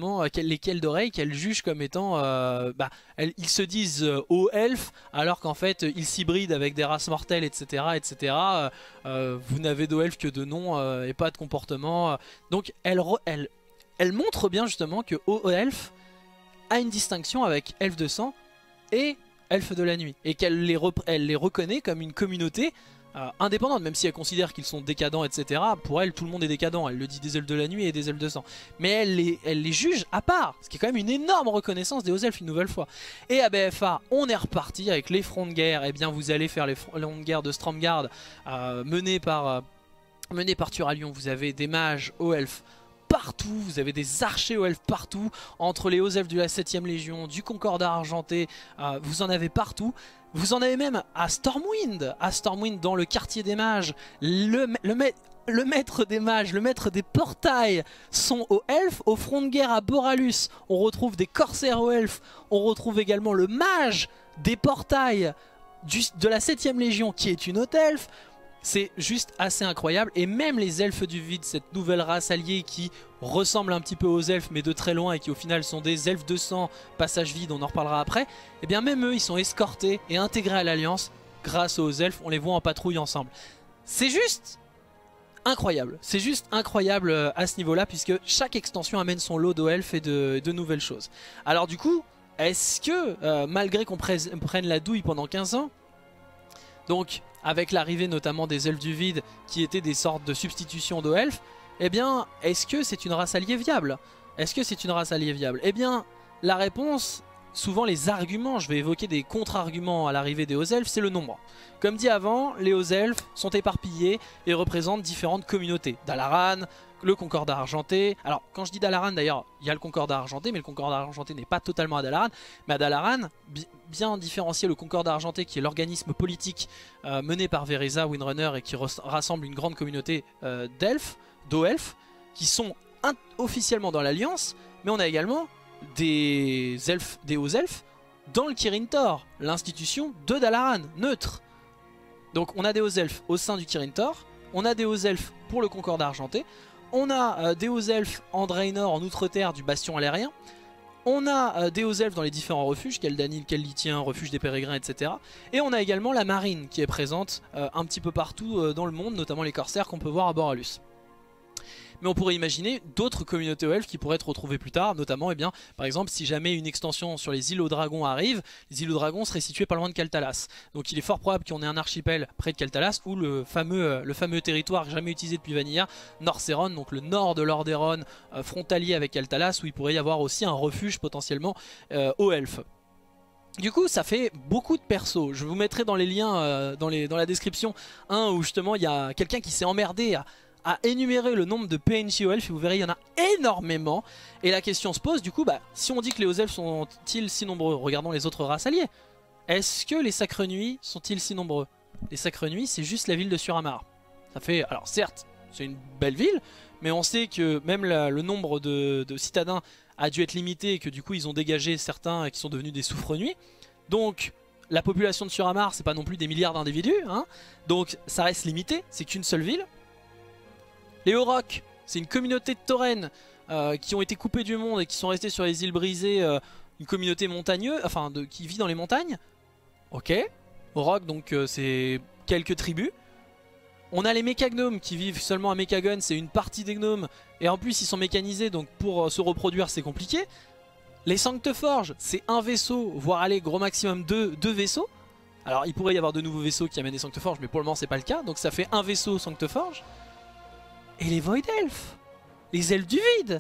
juge comme étant, ils se disent hauts elfes, alors qu'en fait ils s'hybrident avec des races mortelles, etc., etc. Vous n'avez d'hauts elfes que de nom et pas de comportement. Donc elle montre bien justement que haut elfe a une distinction avec elfe de sang et elfes de la nuit. Et qu'elle les reconnaît comme une communauté indépendante, même si elle considère qu'ils sont décadents, etc. Pour elle, tout le monde est décadent. Elle le dit des elfes de la nuit et des elfes de sang. Mais elle les juge à part, ce qui est quand même une énorme reconnaissance des hauts elfes une nouvelle fois. Et à BFA, on est reparti avec les fronts de guerre. Et bien, vous allez faire les fronts de guerre de Stromgarde menés par Turalyon. Vous avez des mages hauts elfes partout, vous avez des archers hauts elfes partout, entre les hauts elfes de la 7ème Légion, du Concordat argenté, vous en avez partout. Vous en avez même à Stormwind dans le quartier des mages, le maître des mages, le maître des portails sont hauts elfes. Au front de guerre à Boralus, on retrouve des corsaires hauts elfes, on retrouve également le mage des portails de la 7ème Légion qui est une haute elfe. C'est juste assez incroyable. Et même les elfes du vide, cette nouvelle race alliée qui ressemble un petit peu aux elfes mais de très loin et qui au final sont des elfes de sang, passage vide, on en reparlera après. Et bien même eux, ils sont escortés et intégrés à l'alliance grâce aux elfes. On les voit en patrouille ensemble. C'est juste incroyable. C'est juste incroyable à ce niveau-là, puisque chaque extension amène son lot d'elfes et de nouvelles choses. Alors du coup, est-ce que malgré qu'on prenne la douille pendant 15 ans, donc avec l'arrivée notamment des elfes du vide qui étaient des sortes de substitutions de elfes, eh bien, est-ce que c'est une race alliée viable? Est-ce que c'est une race alliée viable? Eh bien, la réponse, souvent les arguments, je vais évoquer des contre-arguments à l'arrivée des hauts elfes, c'est le nombre. Comme dit avant, les hauts elfes sont éparpillés et représentent différentes communautés. Dalaran, le Concordat argenté. Alors, quand je dis Dalaran, d'ailleurs, il y a le Concordat argenté, mais le Concordat argenté n'est pas totalement à Dalaran. Mais à Dalaran, bien différencier le Concordat argenté, qui est l'organisme politique mené par Vereza, Windrunner, et qui rassemble une grande communauté d'elfes, d'hauts elfes, qui sont officiellement dans l'Alliance, mais on a également des hauts elfes dans le Kirin Tor, l'institution de Dalaran, neutre. Donc on a des hauts elfes au sein du Kirin Tor, on a des hauts elfes pour le Concordat argenté, on a des hauts elfes en Draenor, en Outre-Terre du Bastion Alérien, on a des hauts elfes dans les différents refuges, Keldanil, Kellithien, refuge des Pérégrins, etc. Et on a également la marine qui est présente un petit peu partout dans le monde, notamment les corsaires qu'on peut voir à Boralus. Mais on pourrait imaginer d'autres communautés elfes qui pourraient être retrouvées plus tard, notamment, eh bien, par exemple, si jamais une extension sur les îles aux dragons arrive, les îles aux dragons seraient situées pas loin de Kaltalas. Donc il est fort probable qu'on ait un archipel près de Kaltalas, ou le fameux territoire jamais utilisé depuis Vanilla, Norceron, donc le nord de Lordaeron, frontalier avec Kaltalas, où il pourrait y avoir aussi un refuge potentiellement aux elfes. Du coup ça fait beaucoup de persos. Je vous mettrai dans les liens, dans la description, un où justement il y a quelqu'un qui s'est emmerdé à énumérer le nombre de PNJ aux elfes, et vous verrez il y en a énormément. Et la question se pose du coup, si on dit que les hauts elfes sont-ils si nombreux, regardons les autres races alliées. Est-ce que les Sacres Nuits sont-ils si nombreux? Les Sacres Nuits, c'est juste la ville de Suramar. Ça fait, alors certes c'est une belle ville, mais on sait que même le nombre de citadins a dû être limité, et que du coup ils ont dégagé certains qui sont devenus des souffre-nuits. Donc la population de Suramar, c'est pas non plus des milliards d'individus, hein. Donc ça reste limité, c'est qu'une seule ville. Les Aurochs, c'est une communauté de taurennes qui ont été coupés du monde et qui sont restés sur les îles brisées, une communauté montagneuse, enfin qui vit dans les montagnes. Ok, Aurochs, donc c'est quelques tribus. On a les mécagnomes qui vivent seulement à Mechagon, c'est une partie des gnomes, et en plus ils sont mécanisés, donc pour se reproduire c'est compliqué. Les Sancteforges, c'est un vaisseau, voire aller gros maximum deux vaisseaux. Alors il pourrait y avoir de nouveaux vaisseaux qui amènent des Sancteforges, mais pour le moment c'est pas le cas, donc ça fait un vaisseau Sancteforge. Et les Void Elves, les elfes du vide,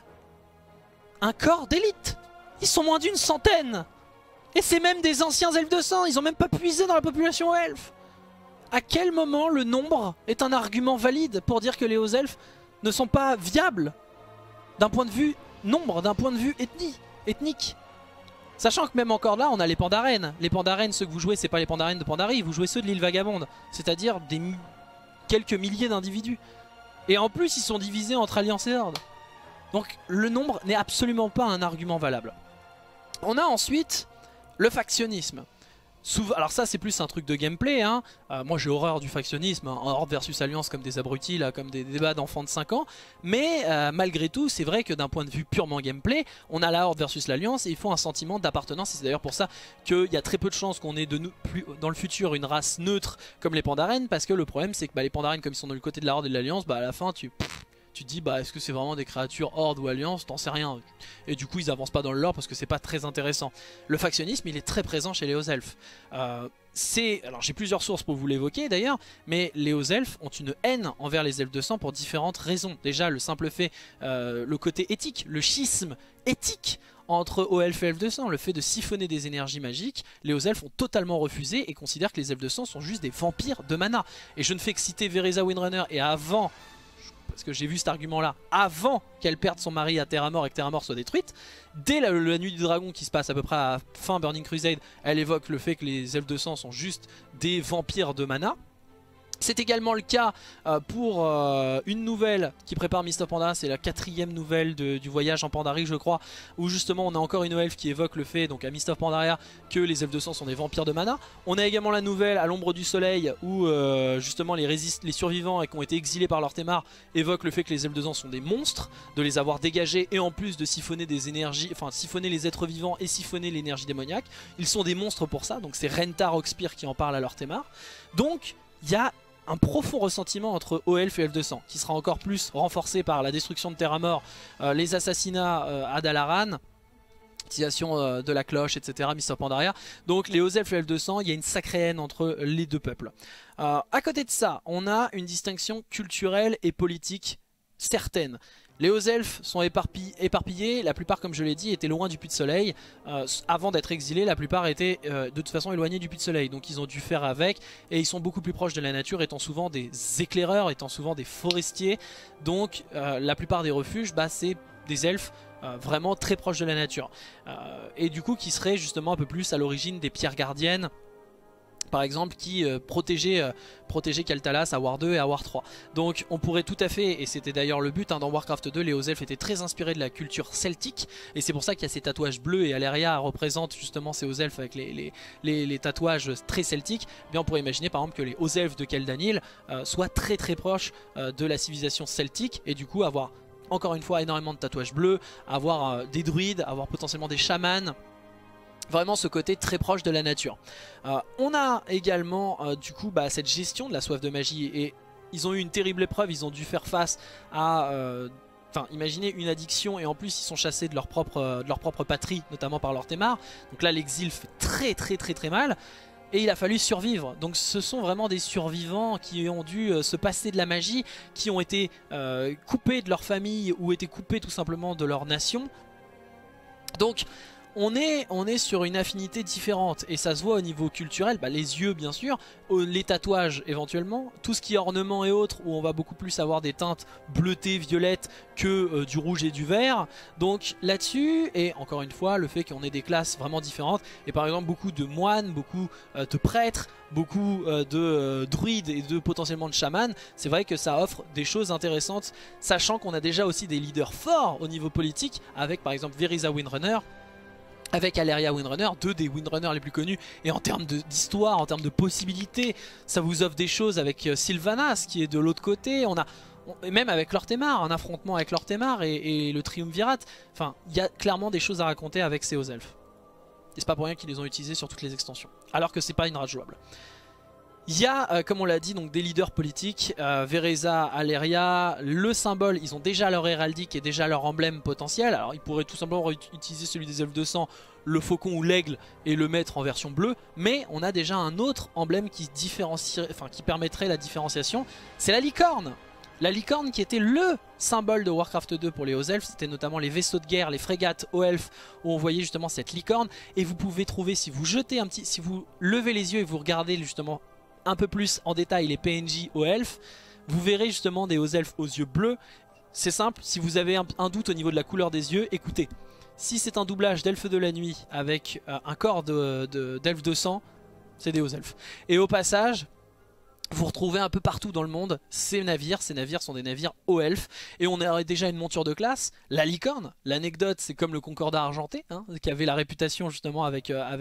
un corps d'élite. Ils sont moins d'une centaine. Et c'est même des anciens elfes de sang, ils ont même pas puisé dans la population elfe. À quel moment le nombre est un argument valide pour dire que les hauts elfes ne sont pas viables d'un point de vue nombre, d'un point de vue ethnique? Sachant que même encore là, on a les Pandaren. Les Pandaren, ceux que vous jouez, c'est pas les Pandaren de Pandarie, vous jouez ceux de l'île Vagabonde, c'est-à-dire quelques milliers d'individus. Et en plus ils sont divisés entre Alliance et Horde. Donc le nombre n'est absolument pas un argument valable. On a ensuite le factionnisme. Alors ça c'est plus un truc de gameplay, hein. Moi j'ai horreur du factionnisme, hein. Horde versus Alliance comme des abrutis, là, comme des débats d'enfants de 5 ans. Mais malgré tout c'est vrai que d'un point de vue purement gameplay, on a la Horde versus l'Alliance et il faut un sentiment d'appartenance. Et c'est d'ailleurs pour ça qu'il y a très peu de chances qu'on ait dans le futur une race neutre comme les Pandaren. Parce que le problème c'est que les Pandaren, comme ils sont du côté de la Horde et de l'Alliance, à la fin tu tu te dis bah est-ce que c'est vraiment des créatures Horde ou Alliance, t'en sais rien. Et du coup ils avancent pas dans le lore parce que c'est pas très intéressant. Le factionnisme il est très présent chez les hauts elfes. Alors j'ai plusieurs sources pour vous l'évoquer d'ailleurs, mais les hauts elfes ont une haine envers les elfes de sang pour différentes raisons. Déjà le simple fait, le côté éthique, le schisme éthique entre hauts elfes et elfes de sang, le fait de siphonner des énergies magiques, les hauts elfes ont totalement refusé et considèrent que les elfes de sang sont juste des vampires de mana. Et je ne fais que citer Vereza Windrunner, et avant, parce que j'ai vu cet argument là, avant qu'elle perde son mari à Terra Mort et que Terra Mort soit détruite, dès la nuit du dragon qui se passe à peu près à fin Burning Crusade, elle évoque le fait que les elfes de sang sont juste des vampires de mana. C'est également le cas pour une nouvelle qui prépare Mist of Pandaria, c'est la 4ème nouvelle du voyage en Pandarie je crois, où justement on a encore une elfe qui évoque le fait, donc à Mist of Pandaria, que les elfes de sang sont des vampires de mana. On a également la nouvelle à l'ombre du soleil où justement les survivants et qui ont été exilés par leur Témar évoquent le fait que les elfes de sang sont des monstres, de les avoir dégagés et en plus de siphonner des énergies, enfin siphonner les êtres vivants et siphonner l'énergie démoniaque. Ils sont des monstres pour ça, donc c'est Rentar Oxpyr qui en parle à leur Témar. Donc il y a un profond ressentiment entre hauts elfes et elfes de sang, qui sera encore plus renforcé par la destruction de Terra Mort, les assassinats à Dalaran, l'utilisation de la cloche, etc., Mist of Pandaria. Donc les hauts elfes et elfes de sang, il y a une sacrée haine entre les deux peuples. À côté de ça, on a une distinction culturelle et politique certaine. Les hauts elfes sont éparpillés, la plupart comme je l'ai dit étaient loin du puits de soleil, avant d'être exilés la plupart étaient de toute façon éloignés du puits de soleil, donc ils ont dû faire avec et ils sont beaucoup plus proches de la nature, étant souvent des éclaireurs, étant souvent des forestiers, donc la plupart des refuges c'est des elfes vraiment très proches de la nature, et du coup qui seraient justement un peu plus à l'origine des pierres gardiennes par exemple, qui protégeait Kaltalas à War 2 et à War 3. Donc on pourrait tout à fait, et c'était d'ailleurs le but dans Warcraft 2, les hauts elfes étaient très inspirés de la culture celtique, et c'est pour ça qu'il y a ces tatouages bleus, et Alleria représente justement ces hauts elfes avec les tatouages très celtiques. Bien on pourrait imaginer par exemple que les hauts elfes de Keldanil soient très très proches de la civilisation celtique, et du coup avoir encore une fois énormément de tatouages bleus, avoir des druides, avoir potentiellement des chamans. Vraiment ce côté très proche de la nature. On a également du coup cette gestion de la soif de magie, et ils ont eu une terrible épreuve, ils ont dû faire face à... imaginez une addiction, et en plus ils sont chassés de leur propre patrie, notamment par leur Témar. Donc là l'exil fait très très très très mal. Et il a fallu survivre. Donc ce sont vraiment des survivants qui ont dû se passer de la magie, qui ont été coupés de leur famille ou été coupés tout simplement de leur nation. Donc on est sur une affinité différente, et ça se voit au niveau culturel, les yeux bien sûr, les tatouages éventuellement, tout ce qui est ornement et autres, où on va beaucoup plus avoir des teintes bleutées, violettes que du rouge et du vert. Donc là-dessus, et encore une fois, le fait qu'on ait des classes vraiment différentes, et par exemple beaucoup de moines, beaucoup de prêtres, beaucoup de druides et potentiellement de chamans, c'est vrai que ça offre des choses intéressantes, sachant qu'on a déjà aussi des leaders forts au niveau politique, avec par exemple Vereza Windrunner, avec Alleria Windrunner, deux des Windrunners les plus connus, et en termes d'histoire, en termes de possibilités, ça vous offre des choses avec Sylvanas qui est de l'autre côté, et même avec Lortemar, un affrontement avec Lortemar et le Triumvirat, enfin il y a clairement des choses à raconter avec ces hauts elfes. Et c'est pas pour rien qu'ils les ont utilisés sur toutes les extensions, alors que c'est pas une race jouable. Il y a, comme on l'a dit, donc des leaders politiques, Vereza, Alleria, le symbole, ils ont déjà leur héraldique et déjà leur emblème potentiel. Alors ils pourraient tout simplement utiliser celui des elfes de sang, le faucon ou l'aigle, et le mettre en version bleue. Mais on a déjà un autre emblème qui permettrait la différenciation, c'est la licorne. La licorne qui était le symbole de Warcraft 2 pour les hauts elfes, c'était notamment les vaisseaux de guerre, les frégates hauts elfes, où on voyait justement cette licorne. Et vous pouvez trouver, si vous levez les yeux et vous regardez justement un peu plus en détail les PNJ hauts elfes, vous verrez justement des hauts elfes aux yeux bleus. C'est simple, si vous avez un doute au niveau de la couleur des yeux, écoutez. Si c'est un doublage d'elfes de la nuit avec un corps d'elfes de sang, c'est des hauts elfes. Et au passage, vous retrouvez un peu partout dans le monde ces navires sont des navires hauts elfes, et on a déjà une monture de classe, la licorne. L'anecdote, c'est comme le Concordat argenté, qui avait la réputation justement à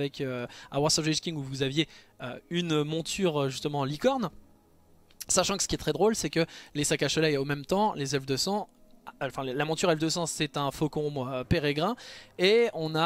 Wars of the Lich King, où vous aviez une monture justement en licorne. Sachant que ce qui est très drôle, c'est que les sacs à Soleil, au même temps, les elfes de sang enfin la monture F200 c'est un faucon pérégrin, et on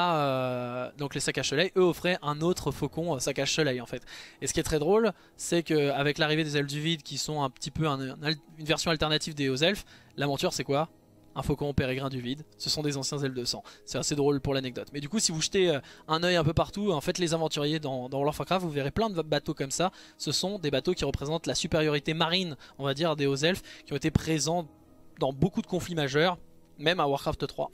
a donc les sacs à soleil, eux offraient un autre faucon sac à soleil en fait. Et ce qui est très drôle, c'est qu'avec l'arrivée des elfes du vide qui sont un petit peu une version alternative des hauts elfes, la monture c'est quoi? Un faucon pérégrin du vide, ce sont des anciens elfes de sang. C'est assez drôle pour l'anecdote. Mais du coup, si vous jetez un œil un peu partout, en fait, les aventuriers dans World of Warcraft, vous verrez plein de bateaux comme ça. Ce sont des bateaux qui représentent la supériorité marine, on va dire, des hauts elfes, qui ont été présents dans beaucoup de conflits majeurs, même à Warcraft 3.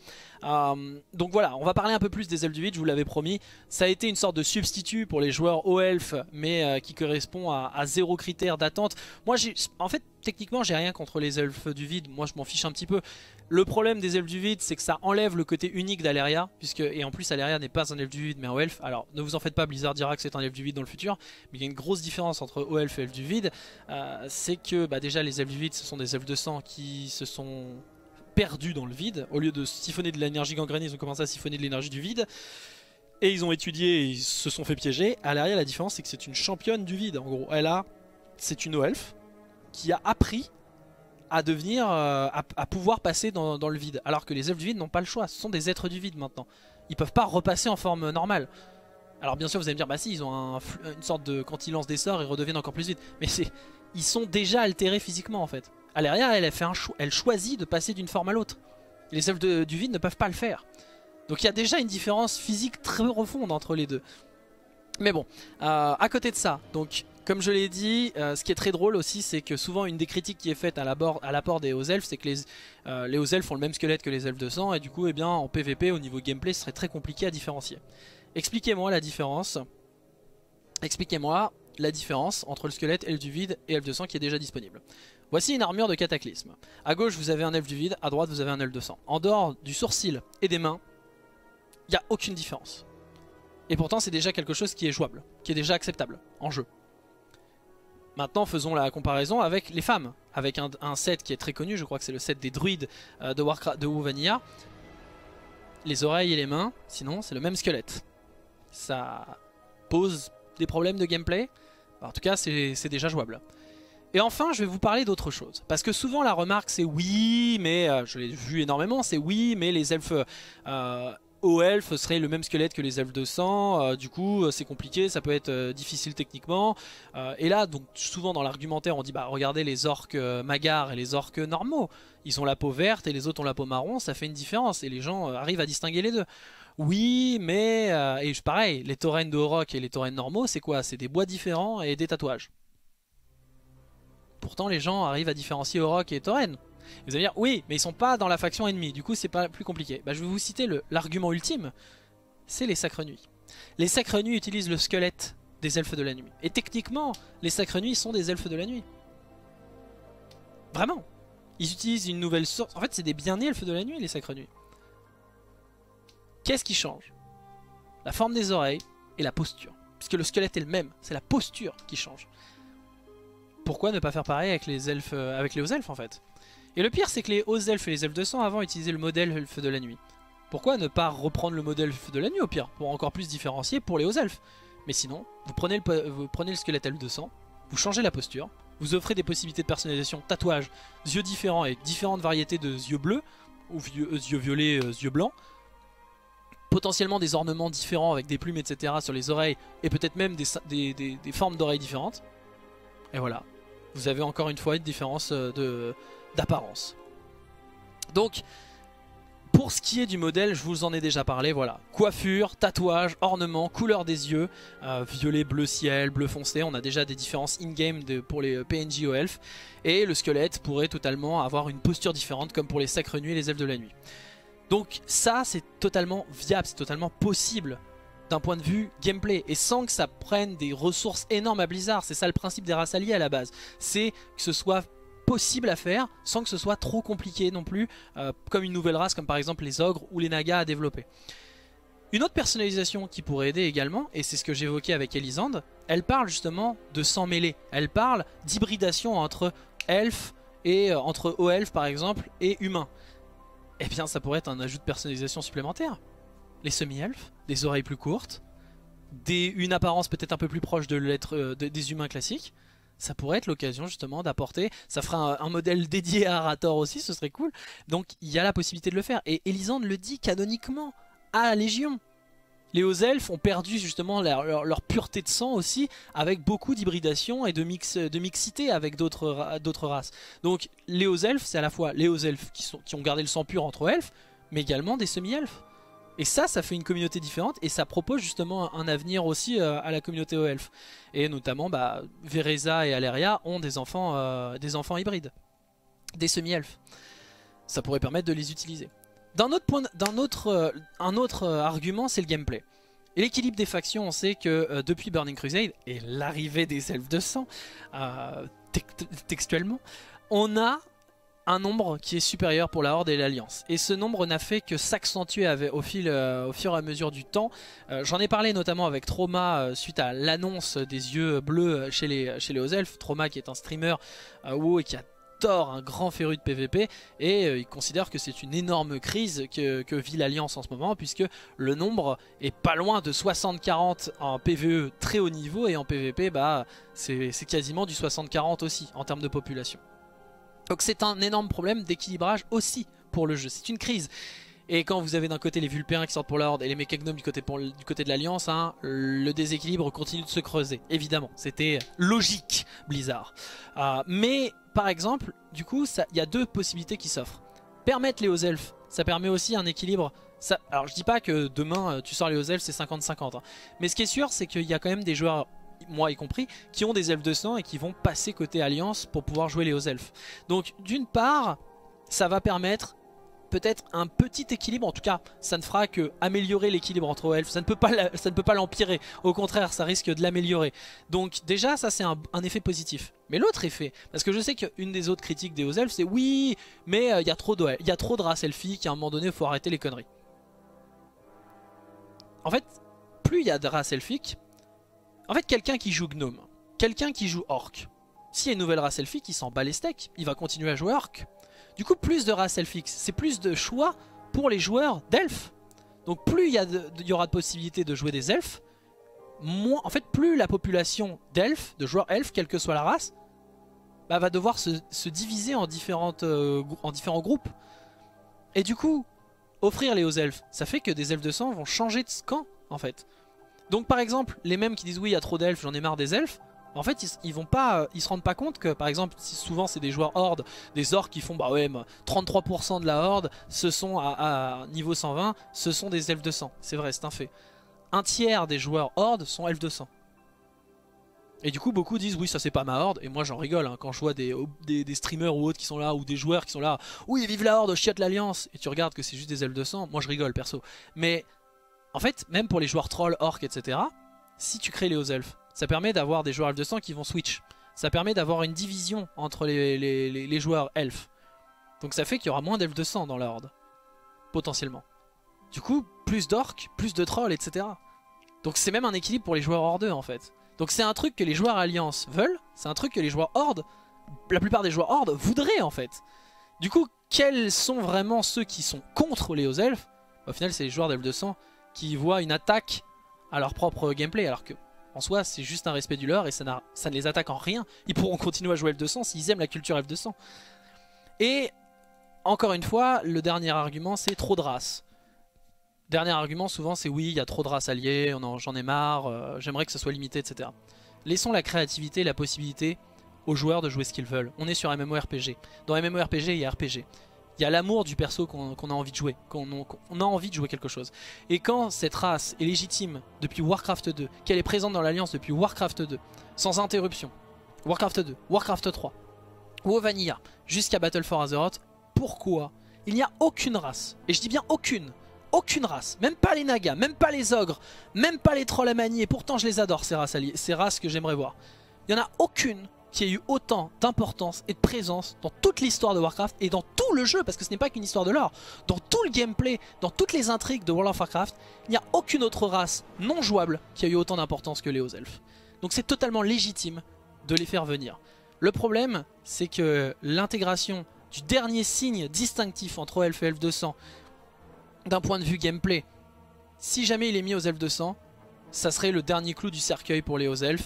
Donc voilà, on va parler un peu plus des elfes du vide, je vous l'avais promis. Ça a été une sorte de substitut pour les joueurs hauts elfes, mais qui correspond à zéro critère d'attente. Moi, en fait, techniquement, j'ai rien contre les elfes du vide, moi je m'en fiche un petit peu. Le problème des elfes du vide, c'est que ça enlève le côté unique d'Aleria, et en plus Aleria n'est pas un elfe du vide mais un haut elfe. Alors ne vous en faites pas, Blizzard dira que c'est un elfe du vide dans le futur, mais il y a une grosse différence entre haut elfe et elfe du vide. C'est que déjà les elfes du vide, ce sont des elfes de sang qui se sont perdus dans le vide. Au lieu de siphonner de l'énergie gangrénée, ils ont commencé à siphonner de l'énergie du vide. Et ils ont étudié et ils se sont fait piéger. Aleria, la différence c'est que c'est une championne du vide en gros. C'est une haut elfe qui a appris à devenir, à pouvoir passer dans le vide. Alors que les elfes du vide n'ont pas le choix, ce sont des êtres du vide maintenant. Ils peuvent pas repasser en forme normale. Alors bien sûr vous allez me dire, bah si, ils ont une sorte de... Quand ils lancent des sorts, ils redeviennent encore plus vite. Mais ils sont déjà altérés physiquement en fait. Aleria, elle choisit de passer d'une forme à l'autre. Les elfes du vide ne peuvent pas le faire. Donc il y a déjà une différence physique très profonde entre les deux. Mais bon, à côté de ça, donc comme je l'ai dit, ce qui est très drôle aussi, c'est que souvent une des critiques qui est faite à l'apport des hauts elfes, c'est que les hauts elfes ont le même squelette que les elfes de sang, et du coup, eh bien, en PvP, au niveau gameplay, ce serait très compliqué à différencier. Expliquez-moi la différence. Expliquez-moi la différence entre le squelette elfe du vide et elfe de sang qui est déjà disponible. Voici une armure de cataclysme. À gauche, vous avez un elfe du vide, à droite, vous avez un elfe de sang. En dehors du sourcil et des mains, il n'y a aucune différence. Et pourtant c'est déjà quelque chose qui est jouable, qui est déjà acceptable en jeu. Maintenant faisons la comparaison avec les femmes, avec un set qui est très connu, je crois que c'est le set des druides de WoW Vanilla. Les oreilles et les mains, sinon c'est le même squelette. Ça pose des problèmes de gameplay, en tout cas c'est déjà jouable. Et enfin je vais vous parler d'autre chose, parce que souvent la remarque c'est oui, mais je l'ai vu énormément, c'est oui, mais les elfes... hauts elfes serait le même squelette que les elfes de sang, du coup c'est compliqué, ça peut être difficile techniquement. Et là donc souvent dans l'argumentaire on dit bah regardez les orques magars et les orques normaux, ils ont la peau verte et les autres ont la peau marron, ça fait une différence et les gens arrivent à distinguer les deux. Oui mais, et pareil, les taurennes de Orok et les taurennes normaux c'est quoi? C'est des bois différents et des tatouages. Pourtant les gens arrivent à différencier Orok et taurennes. Vous allez me dire, oui, mais ils sont pas dans la faction ennemie, du coup c'est pas plus compliqué. Bah, je vais vous citer l'argument ultime, c'est les sacres nuits. Les sacres nuits utilisent le squelette des elfes de la nuit. Et techniquement, les sacres nuits sont des elfes de la nuit. Vraiment. Ils utilisent une nouvelle sorte. En fait, c'est des bien-nés elfes de la nuit, les sacres nuits. Qu'est-ce qui change? La forme des oreilles et la posture. Puisque le squelette est le même, c'est la posture qui change. Pourquoi ne pas faire pareil avec les elfes, avec les hauts elfes en fait? Et le pire c'est que les hauts elfes et les elfes de sang avant utilisaient le modèle elfe de la nuit. Pourquoi ne pas reprendre le modèle elfe de la nuit au pire, pour encore plus différencier pour les hauts elfes? Mais sinon, vous prenez le squelette elfe de sang, vous changez la posture, vous offrez des possibilités de personnalisation, tatouages, yeux différents avec différentes variétés de yeux bleus, ou yeux violets, yeux blancs, potentiellement des ornements différents avec des plumes etc sur les oreilles, et peut-être même des formes d'oreilles différentes. Et voilà, vous avez encore une fois une différence d'apparence. Donc, pour ce qui est du modèle, je vous en ai déjà parlé, voilà. Coiffure, tatouage, ornement, couleur des yeux, violet, bleu ciel, bleu foncé, on a déjà des différences in-game pour les PNJ aux elfes. Et le squelette pourrait totalement avoir une posture différente comme pour les sacres nuits et les elfes de la nuit. Donc ça, c'est totalement viable, c'est totalement possible d'un point de vue gameplay, et sans que ça prenne des ressources énormes à Blizzard. C'est ça le principe des races alliées à la base, c'est que ce soit possible à faire sans que ce soit trop compliqué non plus, comme une nouvelle race comme par exemple les ogres ou les nagas à développer. Une autre personnalisation qui pourrait aider également, et c'est ce que j'évoquais avec Elisande, elle parle justement de sang mêlé, elle parle d'hybridation entre elfes et entre hauts elfes par exemple et humains. Eh bien ça pourrait être un ajout de personnalisation supplémentaire. Les semi-elfes, des oreilles plus courtes, une apparence peut-être un peu plus proche de l'être des humains classiques. ça pourrait être l'occasion justement d'apporter, ça fera un modèle dédié à Arator aussi, ce serait cool. Donc il y a la possibilité de le faire, et Elisande le dit canoniquement à la Légion. Les hauts elfes ont perdu justement leur pureté de sang aussi, avec beaucoup d'hybridation et de mixité avec d'autres races. Donc les hauts elfes, c'est à la fois les hauts elfes qui ont gardé le sang pur entre elfes, mais également des semi-elfes. Et ça fait une communauté différente, et ça propose justement un avenir aussi à la communauté hauts elfes. Et notamment, Vereza et Aleria ont des enfants hybrides, des semi-elfes. Ça pourrait permettre de les utiliser. Un autre argument, c'est le gameplay. Et l'équilibre des factions, on sait que depuis Burning Crusade et l'arrivée des elfes de sang, textuellement, on a un nombre qui est supérieur pour la Horde et l'Alliance. Et ce nombre n'a fait que s'accentuer au fur et à mesure du temps. J'en ai parlé notamment avec Trauma suite à l'annonce des yeux bleus chez les hauts elfes. Trauma qui est un streamer WoW et qui a un grand féru de PVP, et il considère que c'est une énorme crise que vit l'Alliance en ce moment, puisque le nombre est pas loin de 60-40 en PvE très haut niveau, et en PVP c'est quasiment du 60-40 aussi en termes de population. Donc c'est un énorme problème d'équilibrage aussi pour le jeu, c'est une crise. Et quand vous avez d'un côté les Vulpéens qui sortent pour la Horde et les Mécagnomes du côté de l'Alliance, le déséquilibre continue de se creuser. Évidemment, c'était logique, Blizzard. Mais par exemple, du coup, il y a deux possibilités qui s'offrent. Permettre les hauts elfes, ça permet aussi un équilibre. Alors je dis pas que demain tu sors les hauts elfes, c'est 50-50. Mais ce qui est sûr, c'est qu'il y a quand même des joueurs, moi y compris, qui ont des elfes de sang et qui vont passer côté Alliance pour pouvoir jouer les hauts elfes. Donc d'une part, ça va permettre peut-être un petit équilibre, en tout cas ça ne fera que améliorer l'équilibre entre elfes, ça ne peut pas l'empirer, au contraire ça risque de l'améliorer. Donc déjà ça c'est un effet positif. Mais l'autre effet, parce que je sais qu'une des autres critiques des hauts elfes c'est oui mais il y a trop de races elfiques, à un moment donné il faut arrêter les conneries. En fait plus il y a de races elfiques, en fait quelqu'un qui joue gnome, quelqu'un qui joue orc, s'il y a une nouvelle race elfique il s'en bat les steaks, il va continuer à jouer orc. Du coup, plus de races elfiques, c'est plus de choix pour les joueurs d'elfes. Donc plus il y aura de possibilités de jouer des elfes, en fait plus la population d'elfes, de joueurs elfes, quelle que soit la race, va devoir se diviser en différents groupes. Et du coup, offrir les hauts elfes, ça fait que des elfes de sang vont changer de camp en fait. Donc par exemple, les mêmes qui disent oui il y a trop d'elfes, j'en ai marre des elfes, en fait ils se rendent pas compte que par exemple souvent c'est des joueurs horde, des orcs qui font 33% de la horde, ce sont à niveau 120, ce sont des elfes de sang, c'est vrai, c'est un fait. Un tiers des joueurs horde sont elfes de sang. Et du coup beaucoup disent oui ça c'est pas ma horde, et moi j'en rigole quand je vois des streamers ou autres qui sont là, ou des joueurs qui sont là, oui vive la horde, chiotte l'alliance, et tu regardes que c'est juste des elfes de sang, moi je rigole perso. Mais en fait même pour les joueurs trolls, orcs etc, si tu crées les hauts elfes, ça permet d'avoir des joueurs elfes de sang qui vont switch. Ça permet d'avoir une division entre les joueurs elfes. Donc ça fait qu'il y aura moins d'elfes de sang dans la horde. Potentiellement. Du coup, plus d'orques, plus de trolls, etc. Donc c'est même un équilibre pour les joueurs hordeux en fait. Donc c'est un truc que les joueurs alliance veulent. C'est un truc que les joueurs horde, la plupart des joueurs horde voudraient en fait. Du coup, quels sont vraiment ceux qui sont contre les hauts elfes? Au final c'est les joueurs d'elfes de sang qui voient une attaque à leur propre gameplay, alors que en soi c'est juste un respect du leur et ça ne les attaque en rien. Ils pourront continuer à jouer elfes de sang s'ils aiment la culture elfes de sang. Et encore une fois, le dernier argument c'est trop de races. Dernier argument souvent c'est oui il y a trop de races alliées, j'en ai marre, j'aimerais que ça soit limité, etc. Laissons la créativité et la possibilité aux joueurs de jouer ce qu'ils veulent. On est sur MMORPG. Dans MMORPG il y a RPG. Il y a l'amour du perso qu'on a envie de jouer, qu'on a envie de jouer quelque chose. Et quand cette race est légitime depuis Warcraft 2, qu'elle est présente dans l'Alliance depuis Warcraft 2, sans interruption, Warcraft 2, Warcraft 3, WoW Vanilla, jusqu'à Battle for Azeroth, pourquoi il n'y a aucune race, et je dis bien aucune race, même pas les nagas, même pas les ogres, même pas les trolls à manier, et pourtant je les adore ces races que j'aimerais voir. Il n'y en a aucune qui a eu autant d'importance et de présence dans toute l'histoire de Warcraft et dans tout le jeu, parce que ce n'est pas qu'une histoire de lore, dans tout le gameplay, dans toutes les intrigues de World of Warcraft, il n'y a aucune autre race non jouable qui a eu autant d'importance que les hauts elfes. Donc c'est totalement légitime de les faire venir. Le problème, c'est que l'intégration du dernier signe distinctif entre elfes et elfes de sang, d'un point de vue gameplay, si jamais il est mis aux elfes de sang, ça serait le dernier clou du cercueil pour les hauts elfes.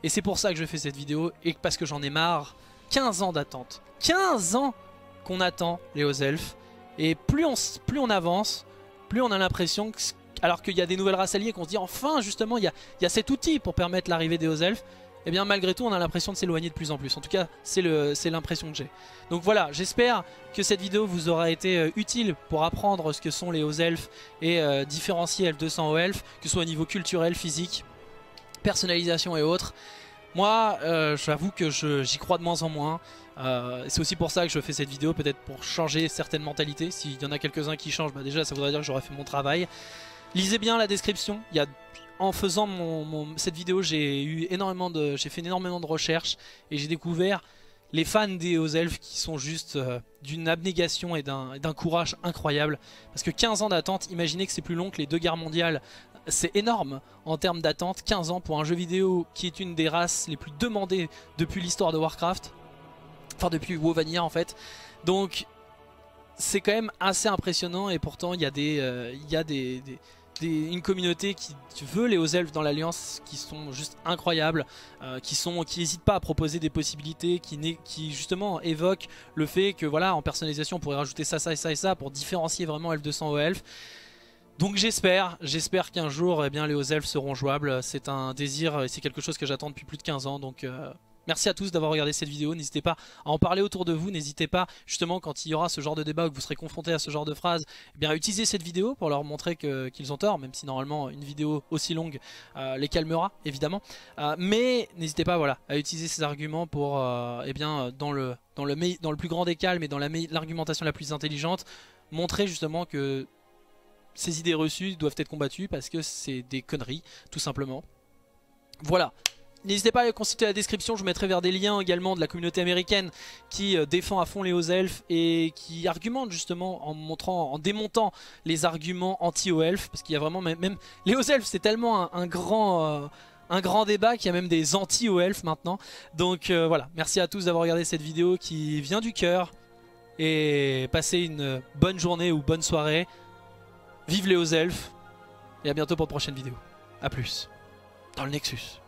Et c'est pour ça que je fais cette vidéo, et parce que j'en ai marre. 15 ans d'attente. 15 ans qu'on attend les hauts elfes. Et plus on avance, plus on a l'impression que... Alors qu'il y a des nouvelles races alliées qu'on se dit enfin justement il y a cet outil pour permettre l'arrivée des hauts elfes. Et bien malgré tout on a l'impression de s'éloigner de plus en plus. En tout cas c'est l'impression que j'ai. Donc voilà, j'espère que cette vidéo vous aura été utile pour apprendre ce que sont les hauts elfes et différencier F200 hauts elfes, que ce soit au niveau culturel, physique, personnalisation et autres. Moi j'avoue que j'y crois de moins en moins. C'est aussi pour ça que je fais cette vidéo, peut-être pour changer certaines mentalités. S'il y en a quelques-uns qui changent, bah déjà ça voudrait dire que j'aurais fait mon travail. Lisez bien la description. En faisant cette vidéo, j'ai fait énormément de recherches et j'ai découvert les fans des hauts elfes qui sont juste d'une abnégation et d'un courage incroyable. Parce que 15 ans d'attente, imaginez que c'est plus long que les 2 guerres mondiales. C'est énorme en termes d'attente, 15 ans pour un jeu vidéo qui est une des races les plus demandées depuis l'histoire de Warcraft. Enfin depuis WoW Vanilla en fait. Donc c'est quand même assez impressionnant et pourtant il y a une communauté qui veut les hauts elfes dans l'alliance qui sont juste incroyables, qui n'hésitent pas à proposer des possibilités, qui justement évoquent le fait que voilà en personnalisation on pourrait rajouter ça, ça et ça et ça pour différencier vraiment F200 hauts elfes. Donc j'espère qu'un jour eh bien, les hauts elfes seront jouables. C'est un désir, c'est quelque chose que j'attends depuis plus de 15 ans donc... Merci à tous d'avoir regardé cette vidéo, n'hésitez pas à en parler autour de vous, n'hésitez pas justement quand il y aura ce genre de débat ou que vous serez confronté à ce genre de phrases, eh bien à utiliser cette vidéo pour leur montrer qu'ils ont tort, même si normalement une vidéo aussi longue les calmera évidemment. Mais n'hésitez pas voilà, à utiliser ces arguments pour eh bien, dans le plus grand des calmes et dans l'argumentation la plus intelligente, montrer justement que ces idées reçues doivent être combattues parce que c'est des conneries tout simplement. Voilà. N'hésitez pas à consulter la description, je vous mettrai vers des liens également de la communauté américaine qui défend à fond les hauts elfes et qui argumente justement en démontant les arguments anti-hauts elfes. Parce qu'il y a vraiment même les hauts elfes c'est tellement un grand débat qu'il y a même des anti-hauts elfes maintenant. Donc voilà, merci à tous d'avoir regardé cette vidéo qui vient du cœur. Et passez une bonne journée ou bonne soirée. Vive les hauts elfes et à bientôt pour de prochaines vidéos. A plus dans le Nexus.